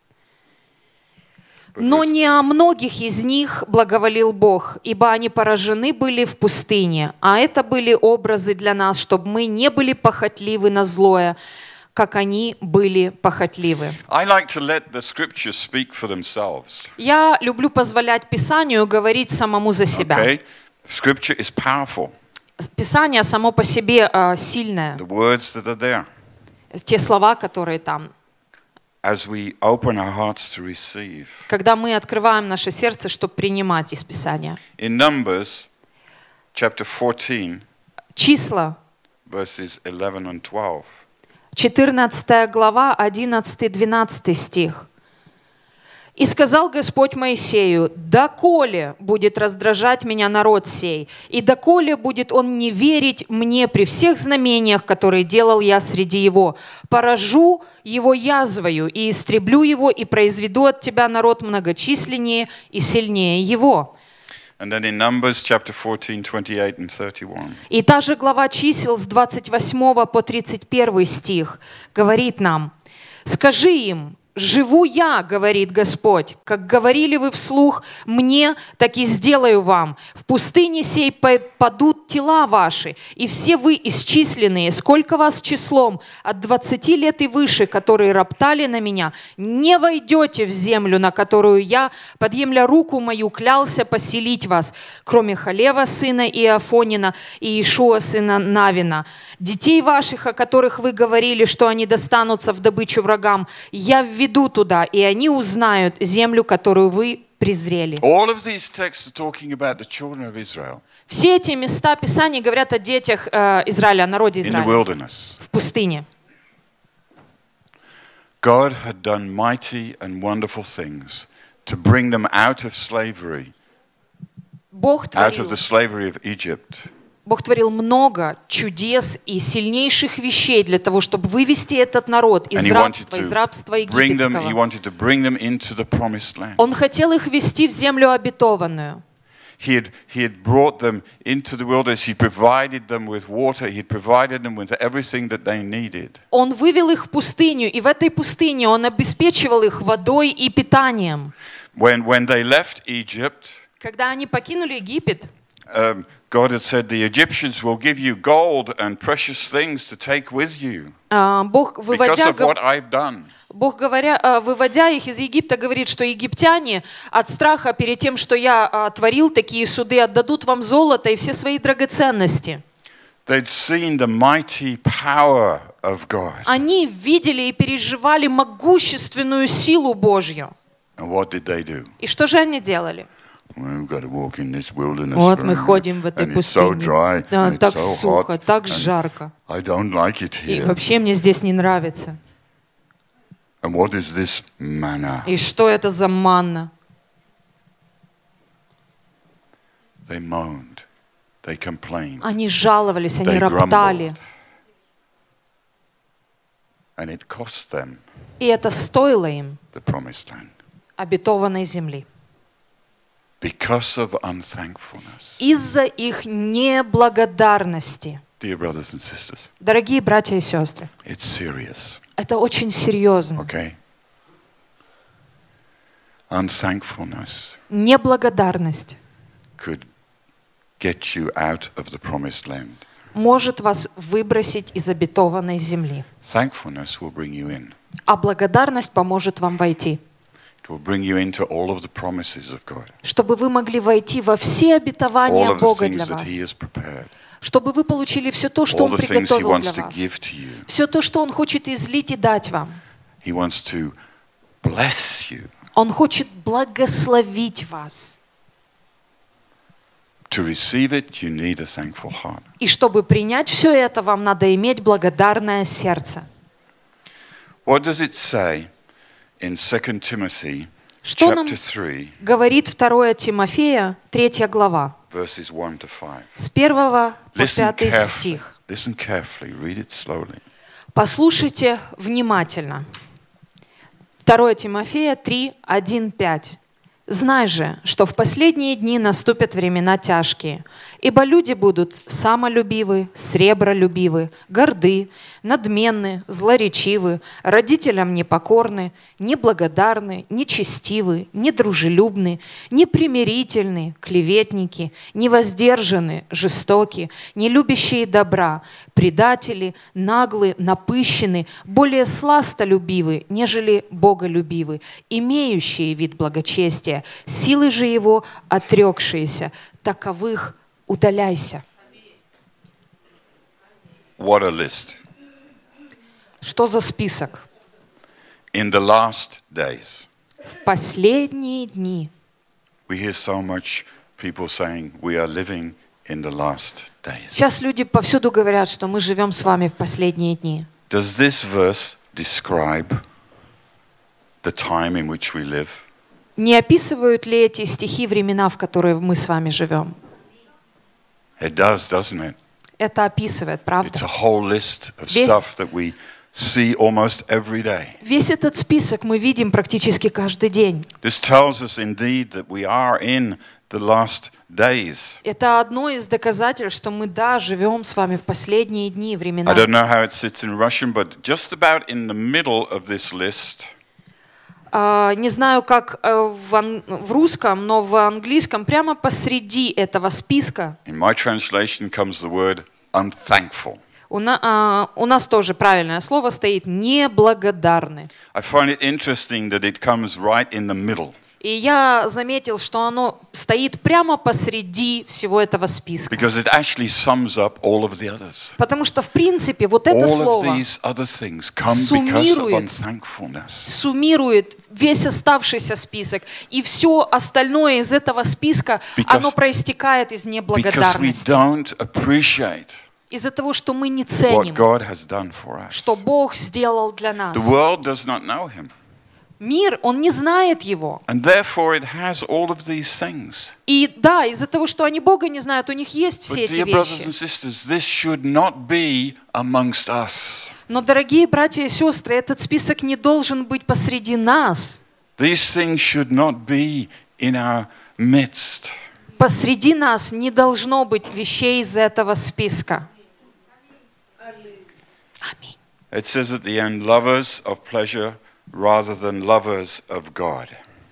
«Но не о многих из них благоволил Бог, ибо они поражены были в пустыне, а это были образы для нас, чтобы мы не были похотливы на злое, как они были похотливы». I like to let the scriptures speak for themselves. Я люблю позволять Писанию говорить самому за себя. Okay? Scripture is powerful. Писание само по себе сильное. The words that are there. Те слова, которые там. As we open our hearts to receive. Когда мы открываем наше сердце, чтобы принимать из Писания. In Numbers chapter 14 Числа, verses 11 and 12. 14 глава, 11-12 стих. «И сказал Господь Моисею: доколе будет раздражать меня народ сей, и доколе будет он не верить мне при всех знамениях, которые делал я среди его, поражу его язвою и истреблю его, и произведу от тебя народ многочисленнее и сильнее его». And then in Numbers chapter 14, 28 and 31. И та же глава чисел с 28 по 31 стих говорит нам: «Скажи им: живу я, говорит Господь, как говорили вы вслух мне, так и сделаю вам. В пустыне сей падут тела ваши, и все вы исчисленные, сколько вас числом, от 20 лет и выше, которые роптали на меня, не войдете в землю, на которую я, подъемля руку мою, клялся поселить вас, кроме Халева, сына Иофонина, и Ишуа, сына Навина. Детей ваших, о которых вы говорили, что они достанутся в добычу врагам, я введу приведу туда, и они узнают землю, которую вы презрели». All of these texts are talking about the children of Israel Все эти места Писания говорят о детях Израиля, о народе in the Израиля wilderness. в пустыне. God had done mighty and wonderful things to bring them out of slavery, Бог out of the slavery of Egypt. творил много чудес и сильнейших вещей для того, чтобы вывести этот народ And из he wanted рабства to bring them, he египетского. wanted to bring them into the promised land. Он хотел их ввести в землю обетованную. He had brought them into the wilderness. He provided them with water. He had provided them with everything that they needed. Он вывел их в пустыню, и в этой пустыне он обеспечивал их водой и питанием. When they left Egypt, Когда они покинули Египет, God had said, the Egyptians will give you gold and precious things to take with you Бог, because of what I've done. выводя их из Египта, говорит, что египтяне от страха перед тем, что я творил такие суды, отдадут вам золото и все свои драгоценности. They'd seen the mighty power of God. Они видели и переживали могущественную силу Божью. And what did they do? И что же они делали? We've got to walk in this wilderness Вот for мы a ходим minute, в этой and it's so пустыне. dry, Да, and так it's so сухо, hot, так and жарко. I don't like it И here. вообще мне здесь не нравится. And what is this manna? И что это за манна? They moaned, they complained, Они жаловались, они they роптали. grumbled. And it cost them И это стоило им the promised land. обетованной земли. Because of unthankfulness. Из-за их неблагодарности. Dear brothers and sisters, Дорогие братья и сестры, it's serious, это очень серьезно. okay? Unthankfulness Неблагодарность could get you out of the promised land. может вас выбросить из обетованной земли. Thankfulness will bring you in. А благодарность поможет вам войти. It will bring you into all of the promises of God. Чтобы вы могли войти во все All обетования of the Бога для things that вас. He has prepared. Чтобы вы получили все то, что All Он the things He приготовил wants для to вас. give to you. Все то, что Он хочет излить и дать вам. He wants to bless you. Он хочет благословить вас. To receive it, you need a thankful heart. И чтобы принять все это, вам надо иметь благодарное сердце. What does it say in 2 Timothy Что нам chapter 3, говорит 2 Тимофея, 3 глава, verses 1 to 5? с 1 по Listen 5 carefully. стих. Listen carefully. Read it slowly. Послушайте внимательно. 2 Тимофея 3, 1, 5. «Знай же, что в последние дни наступят времена тяжкие, ибо люди будут самолюбивы, сребролюбивы, горды, надменны, злоречивы, родителям непокорны, неблагодарны, нечестивы, недружелюбны, непримирительны, клеветники, невоздержаны, жестоки, нелюбящие добра, предатели, наглы, напыщены, более сластолюбивы, нежели боголюбивы, имеющие вид благочестия, силы же его отрекшиеся, таковых удаляйся». What a list. Что за список? In the last days, В последние дни we hear so much people saying we are living in the last days. сейчас люди повсюду говорят, что мы живем с вами в последние дни. Does this verse describe the time in which we live? Не описывают ли эти стихи времена, в которые мы с вами живем? It does, doesn't it? Это описывает, It's правда? a whole list of Весь- stuff that we see almost every day. Весь этот список мы видим практически каждый день. This tells us indeed that we are in the last days. Это одно из доказательств, что мы, да, живем с вами в последние дни, времена. I don't know how it sits in Russian, but just about in the middle of this list Не знаю, как в русском, но в английском прямо посреди этого списка in my translation comes the word unthankful. у нас тоже правильное слово стоит «неблагодарны». I find it interesting that it comes right in the middle. И я заметил, что оно стоит прямо посреди всего этого списка. Because it actually sums up all of the others. Потому что, в принципе, вот это All of слово these other things come because of unthankfulness. суммирует весь оставшийся список. И все остальное из этого списка, оно проистекает из Because we неблагодарности. don't appreciate Из-за того, что мы не what ценим, God has done for us. что Бог сделал для нас. The world does not know Him. Мир, он не знает его. And therefore it has all of these things. И да, из-за того, что они Бога не знают, у них есть все But эти dear brothers вещи. and sisters, this should not be amongst us. Но, дорогие братья и сестры, этот список не должен быть посреди нас. These things should not be in our midst. Посреди нас не должно быть вещей из этого списка. Аминь. It says at the end, lovers of pleasure rather than lovers of God.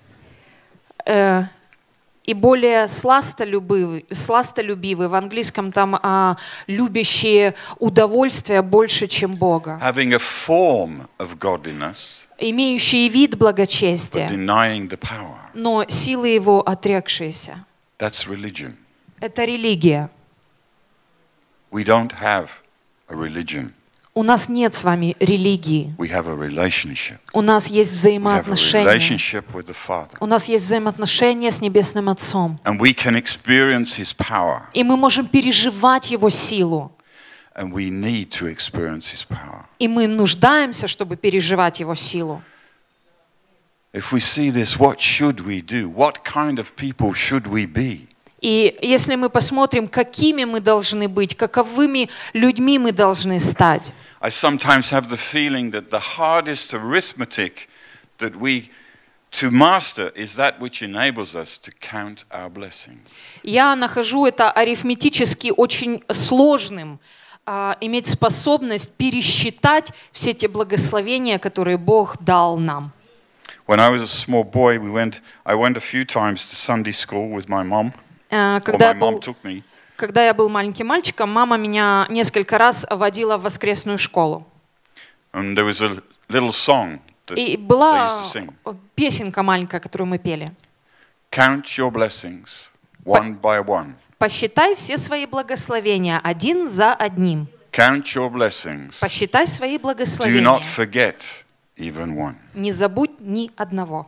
И более сластолюбивы, в английском там любящие удовольствие больше, чем Бога. Having a form of godliness, Имеющие вид благочестия, denying the power. но силы его отрекшиеся. That's religion. Это религия. We don't have a religion. У нас нет с вами религии. We have a relationship. У нас есть We have a взаимоотношения. relationship with the Father. У нас есть взаимоотношения с Небесным Отцом. And we can experience His power. И мы можем переживать Его силу. And we need to experience His power. И мы нуждаемся, чтобы переживать Его силу. If we see this, what should we do? What kind of people should we be? И если мы посмотрим, какими мы должны быть, каковыми людьми мы должны стать. I sometimes have the feeling that the hardest arithmetic that we to master is that which enables us to count our blessings. Я нахожу это арифметически очень сложным, иметь способность пересчитать все те благословения, которые Бог дал нам. When I was a small boy, I went a few times to Sunday school with my mom. Or Когда my mom took me. я был маленьким мальчиком, мама меня несколько раз водила в воскресную школу. And there was a little song that И they была used to sing. песенка маленькая, которую мы пели. Count your blessings one by one. Посчитай все свои благословения один за одним. Count your blessings. Посчитай свои Do благословения. not forget even one. Не забудь ни одного.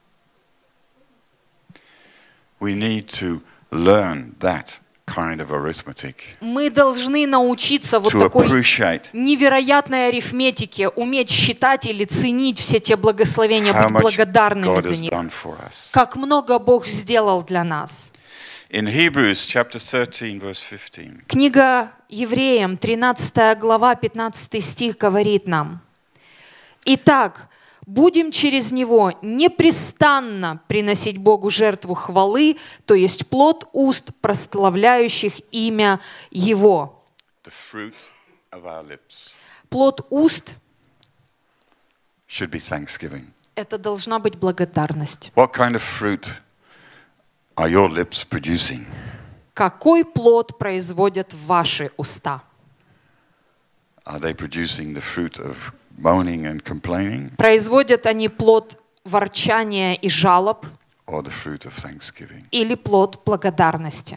We need to learn that kind of arithmetic Мы должны научиться вот to такой appreciate невероятной арифметике, уметь считать или ценить все те благословения, how быть much благодарными God за has них. done for us. Как много Бог сделал для нас. In Hebrews chapter 13 verse 15. Книга Евреям, 13 глава, 15 стих говорит нам: «Итак, будем через Него непрестанно приносить Богу жертву хвалы, то есть плод уст, прославляющих имя Его». The fruit of our lips Плод уст should be thanksgiving. – это должна быть благодарность. What kind of fruit are your lips producing? Какой плод производят ваши уста? Are they producing the fruit of moaning and complaining Производят они плод ворчания и жалоб or the fruit of thanksgiving? или плод благодарности?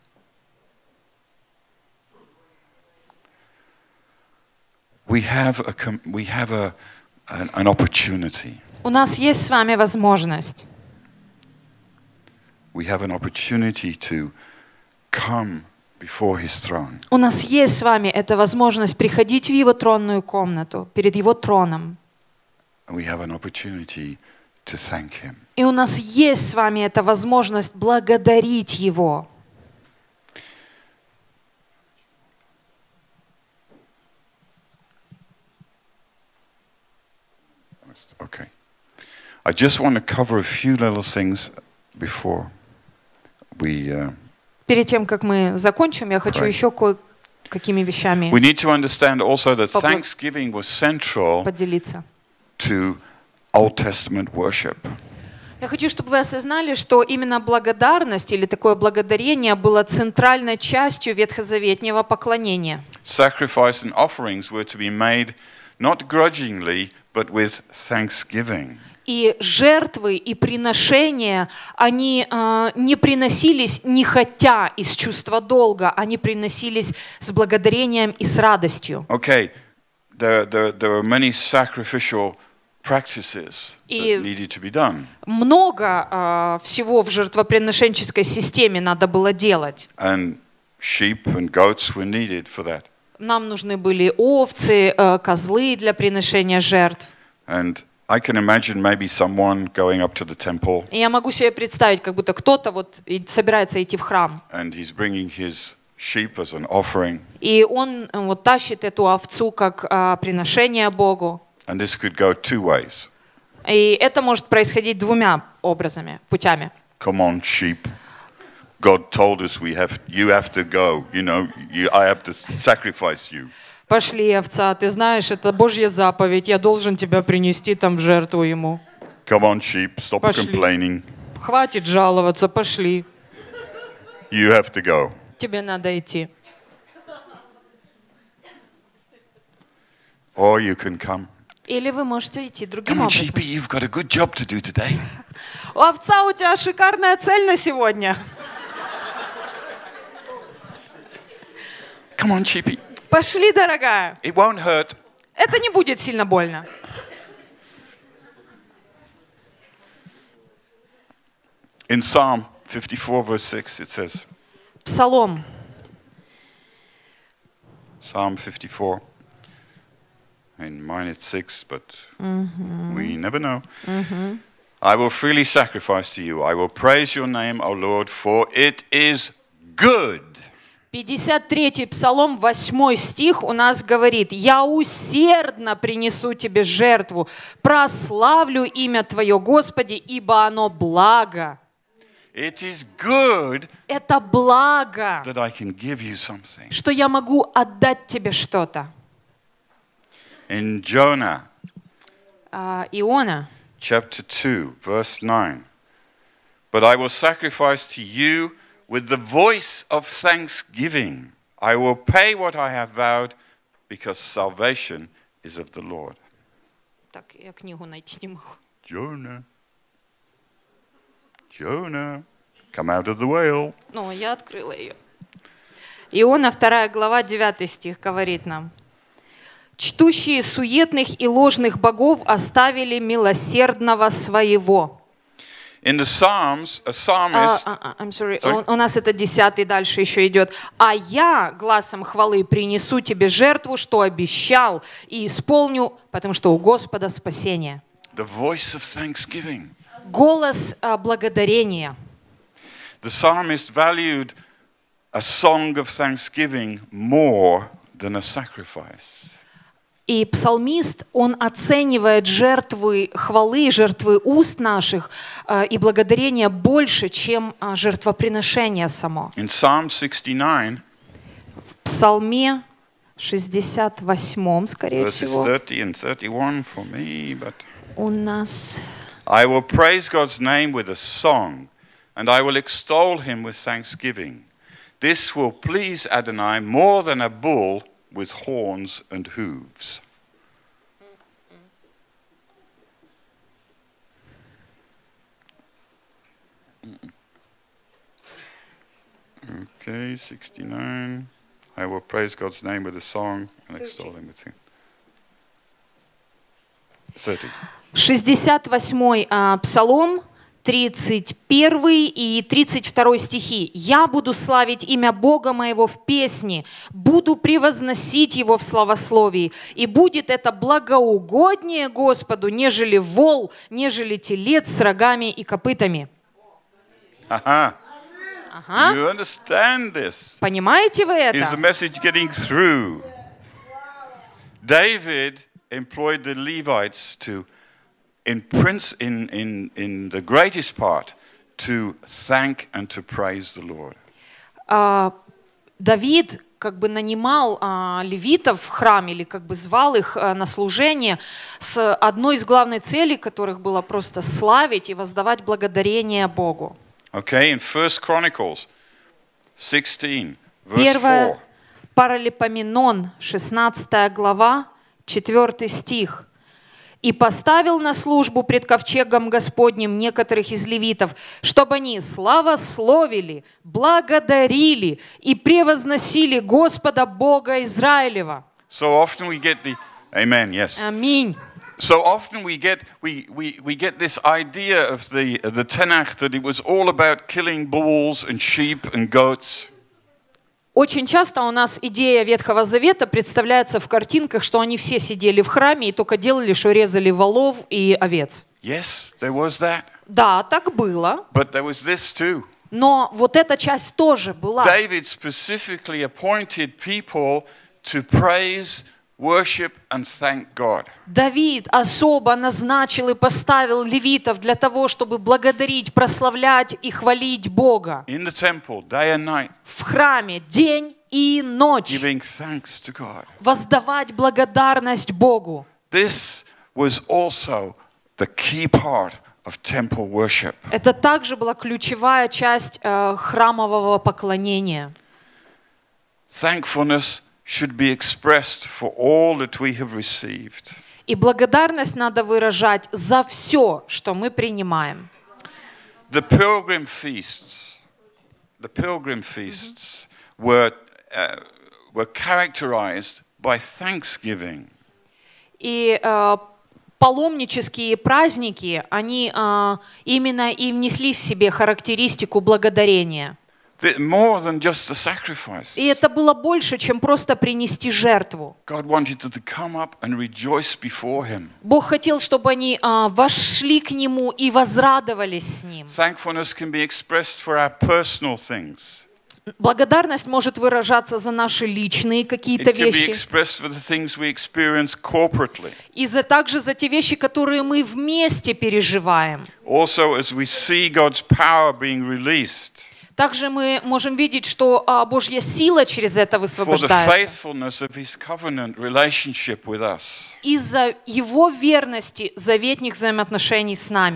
We have an opportunity. У нас есть с вами возможность. We have an opportunity to come before His throne. У нас есть с вами эта возможность приходить в Его тронную комнату, перед Его троном. And we have an opportunity to thank Him. И у нас есть с вами эта возможность благодарить Его. Okay. I just want to cover a few little things before we Перед тем, как мы закончим, я хочу Right. еще кое-какими вещами we need to understand also that Public- Thanksgiving was central поделиться. to Old Testament worship. Я хочу, чтобы вы осознали, что именно благодарность или такое благодарение было центральной частью ветхозаветнего поклонения. Sacrifice and offerings were to be made not grudgingly, but with thanksgiving. И жертвы и приношения, они не приносились не хотя из чувства долга, они приносились с благодарением и с радостью. Okay, there are many sacrificial practices И that needed to be done. много всего в жертвоприношенческой системе надо было делать. And sheep and goats were needed for that. Нам нужны были овцы, козлы для приношения жертв. And I can imagine maybe someone going up to the temple И я могу себе представить, как будто кто-то вот собирается идти в храм. and he's bringing his sheep as an offering. И он вот тащит эту овцу как приношение Богу. And this could go two ways. И это может происходить двумя образами, путями. Come on, sheep. God told us you have to go. You know, I have to sacrifice you. Пошли, овца, ты знаешь, это Божья заповедь, я должен тебя принести там в жертву ему. Come on, sheep. Stop Пошли. complaining. Хватит жаловаться, пошли. You have to go. Тебе надо идти. Or you can come. Или вы можете идти другим Come on, образом. sheepy. You've got a good job to do today. Овца, у тебя шикарная цель на сегодня. Come on, sheepy. Пошли, дорогая. It won't hurt. Это не будет сильно больно. In Psalm 54, verse 6, it says, Псалом Psalm 54. In mine it's 6, but we never know. I will freely sacrifice to you. I will praise your name, O Lord, for it is good. 53-й Псалом, 8 стих у нас говорит: «Я усердно принесу тебе жертву, прославлю имя Твое, Господи, ибо оно благо». It is good Это благо, that I can give you something. что я могу отдать тебе что-то. In Jonah Иона, chapter 2, verse 9. But I will sacrifice to you with the voice of thanksgiving. I will pay what I have vowed, because salvation is of the Lord. так, я книгу найти не могу. Jonah, Jonah, come out of the whale. Ну, я открыла ее. Иона, 2 глава, 9 стих говорит нам: «Чтущие суетных и ложных богов оставили милосердного своего». In the Psalms, a psalmist, I'm sorry. Sorry? У нас это 10-й дальше еще идет. «А я гласом хвалы принесу тебе жертву, что обещал, и исполню, потому что у Господа спасение». the voice of thanksgiving. Голос благодарения. The psalmist valued a song of thanksgiving more than a sacrifice. И псалмист, он оценивает жертвы хвалы, жертвы уст наших и благодарения больше, чем жертвоприношение само. In Psalm 69, В Псалме 68, скорее verses всего, 30 and 31 for me, but у нас... I will praise God's name with a song, and I will extol him with thanksgiving. This will please Adonai more than a bull with horns and hooves. Okay, 69. I will praise God's name with a song and extol him with him. 30. 68-й Псалом, 31 и 32 стихи. «Я буду славить имя Бога моего в песне, буду превозносить Его в славословии, и будет это благоугоднее Господу, нежели вол, нежели телец с рогами и копытами». Aha. Ага. You understand this? Понимаете вы Is the это? message getting through? David employed the Levites to, in the greatest part, to thank and to praise the Lord. Давид как бы нанимал левитов в храме или как бы звал их на служение с одной из главных целей, которых было просто славить и воздавать благодарение Богу. Okay, in 1 Chronicles 16, verse 1 4. Паралипоменон, 16 глава, 4 стих. И поставил на службу пред ковчегом Господним некоторых из левитов, чтобы они славословили, благодарили и превозносили Господа Бога Израилева. So often we get the Amen, yes. Аминь. So often we get this idea of the Tanakh that it was all about killing bulls and sheep and goats. Очень часто у нас идея Ветхого Завета представляется в картинках, что они все сидели в храме и только делали, что резали волов и овец. Yes, there was that. Да, так было. But there was this too. Но вот эта часть тоже была. David specifically appointed people to praise, worship and thank God. Давид особо назначил и поставил левитов для того, чтобы благодарить, прославлять и хвалить Бога. In the temple, day and night, В храме день и ночь. giving thanks to God. Воздавать благодарность Богу. This was also the key part of temple worship. Это также была ключевая часть храмового поклонения. Thankfulness should be expressed for all that we have received. И благодарность надо выражать за все, что мы принимаем. The pilgrim feasts were characterized by thanksgiving. И паломнические праздники, они именно и внесли в себе характеристику благодарения. More than just the sacrifices. И это было больше, чем просто принести жертву. God wanted them to come up and rejoice before Him. Бог хотел, чтобы они вошли к Нему и возрадовались с Ним. Thankfulness can be expressed for our personal things. Благодарность может выражаться за наши личные какие-то It can be вещи. expressed for the things we experience corporately. И также за те вещи, которые мы вместе переживаем. Also, as we see God's power being released. Также мы можем видеть, что Божья сила через это высвобождается. Из-за Его верности, заветных взаимоотношений с нами.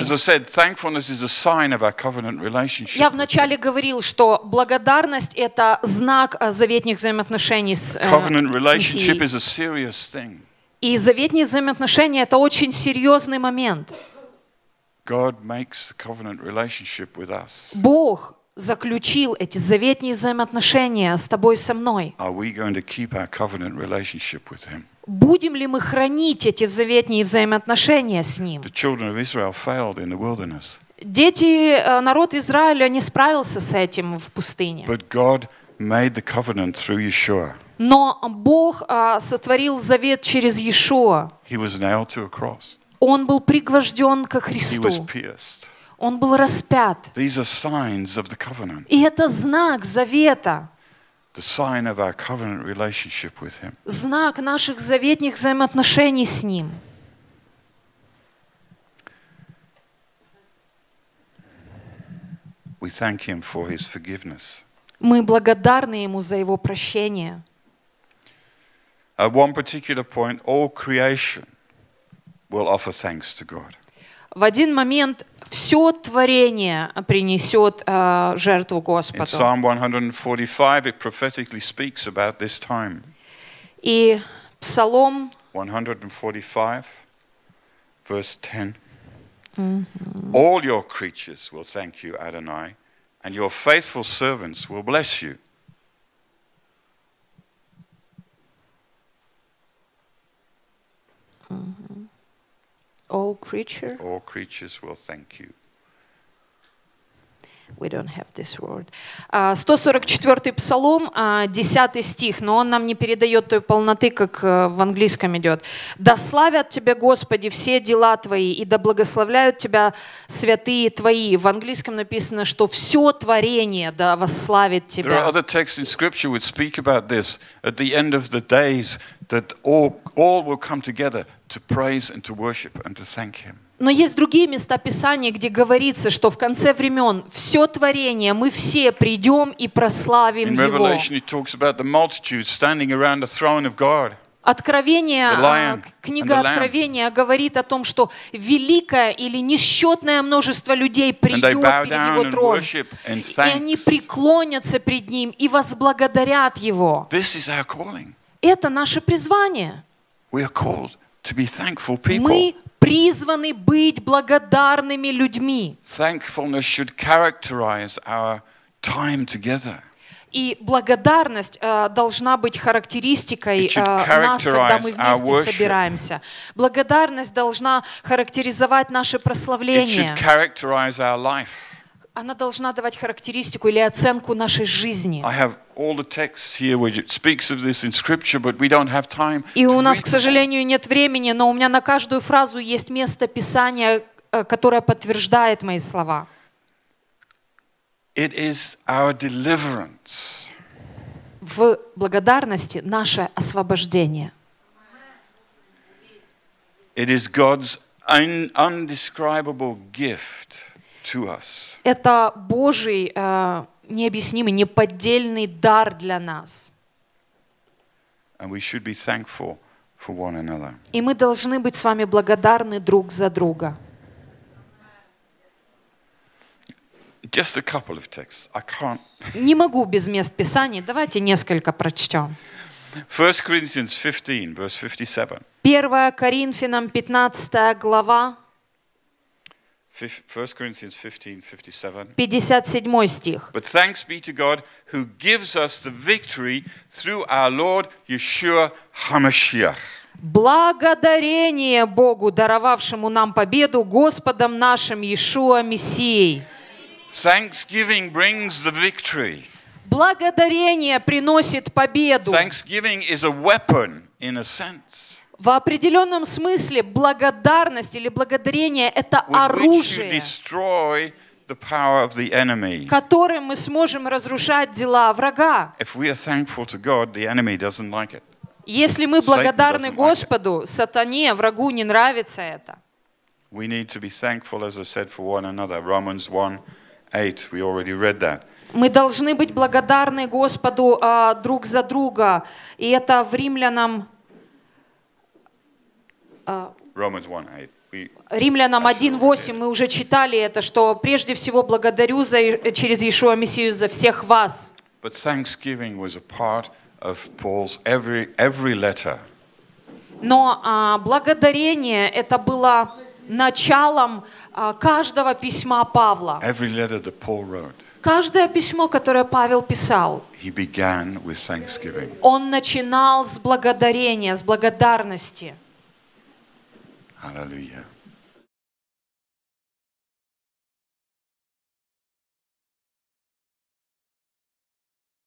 Я вначале говорил, что благодарность – это знак заветных взаимоотношений с Мессией. И заветные взаимоотношения – это очень серьезный момент. Бог заключил эти заветные взаимоотношения с тобой и со мной. Будем ли мы хранить эти заветные взаимоотношения с Ним? Дети, народ Израиля не справился с этим в пустыне. Но Бог сотворил завет через Иешуа. Он был пригвожден ко Христу. Он был распят. И это знак завета. Знак наших заветных взаимоотношений с Ним. Мы благодарны Ему за Его прощение. At one particular point, all creation will offer thanks to God. В один момент все творение принесет жертву Господу. In Psalm 145, it prophetically speaks about this time. И Псалом 145, verse 10. All your creatures will thank you, Adonai, and your faithful servants will bless you. All creatures will thank you. We don't have this word. 144-й Псалом, 10 стих, но он нам не передает той полноты, как в английском идет. «Да славят Тебя, Господи, все дела Твои, и да благословляют Тебя святые Твои». В английском написано, что все творение да восславит Тебя. There are other texts in Scripture which speak about this. At the end of the days, that all will come together to praise and to worship and to thank Him. Но есть другие места Писания, где говорится, что в конце времен все творение, мы все придем и прославим Его. Откровение, книга Откровения говорит о том, что великое или несчетное множество людей придет перед Его трон, и они преклонятся пред Ним и возблагодарят Его. Это наше призвание. Мы призваны быть благодарными людьми. Thankfulness should characterize our time together. И благодарность должна быть характеристикой It should нас, когда мы characterize our вместе worship. собираемся. Благодарность должна характеризовать наше It should прославление. characterize our life. Она должна давать характеристику или оценку нашей жизни. I have all the texts here which it speaks of this in scripture, but we don't have time И to у нас, read к them all. сожалению, нет времени, но у меня на каждую фразу есть место Писания, которое подтверждает мои слова. It is our deliverance. В благодарности наше освобождение. It is God's undescribable gift to us. Это Божий необъяснимый, неподдельный дар для нас. And we should be thankful for one another. И мы должны быть с вами благодарны друг за друга. Just a couple of texts. I can't. Не могу без мест Писаний. Давайте несколько прочтем. 1 Corinthians 15, verse 57. 1 Коринфянам 15 глава, 1 Corinthians 15, 57. 57 стих. But thanks be to God who gives us the victory through our Lord Yeshua HaMashiach. Благодарение Богу, даровавшему нам победу Господом нашим Иешуа Мессией. Thanksgiving brings the victory. Благодарение приносит победу. Thanksgiving is a weapon in a sense. В определенном смысле благодарность или благодарение – это With which you оружие, destroy the power of the enemy. которым мы сможем разрушать дела врага. If we are thankful to God, the enemy doesn't like it. Если мы благодарны doesn't like it. Господу, сатане, врагу не нравится это. We need to be thankful, as I said, for one another. Romans 1:8, we already read that. Мы должны быть благодарны Господу друг за друга. И это в Римлянам, Romans 1:8. Римлянам 1:8 мы уже читали это, что прежде всего благодарю через Иешуа Мессию за всех вас. But thanksgiving was a part of Paul's every letter. Но благодарение это было началом каждого письма Павла. Every letter that Paul wrote, Каждое письмо, которое Павел писал, he began with thanksgiving. он начинал с благодарения, с благодарности. Hallelujah.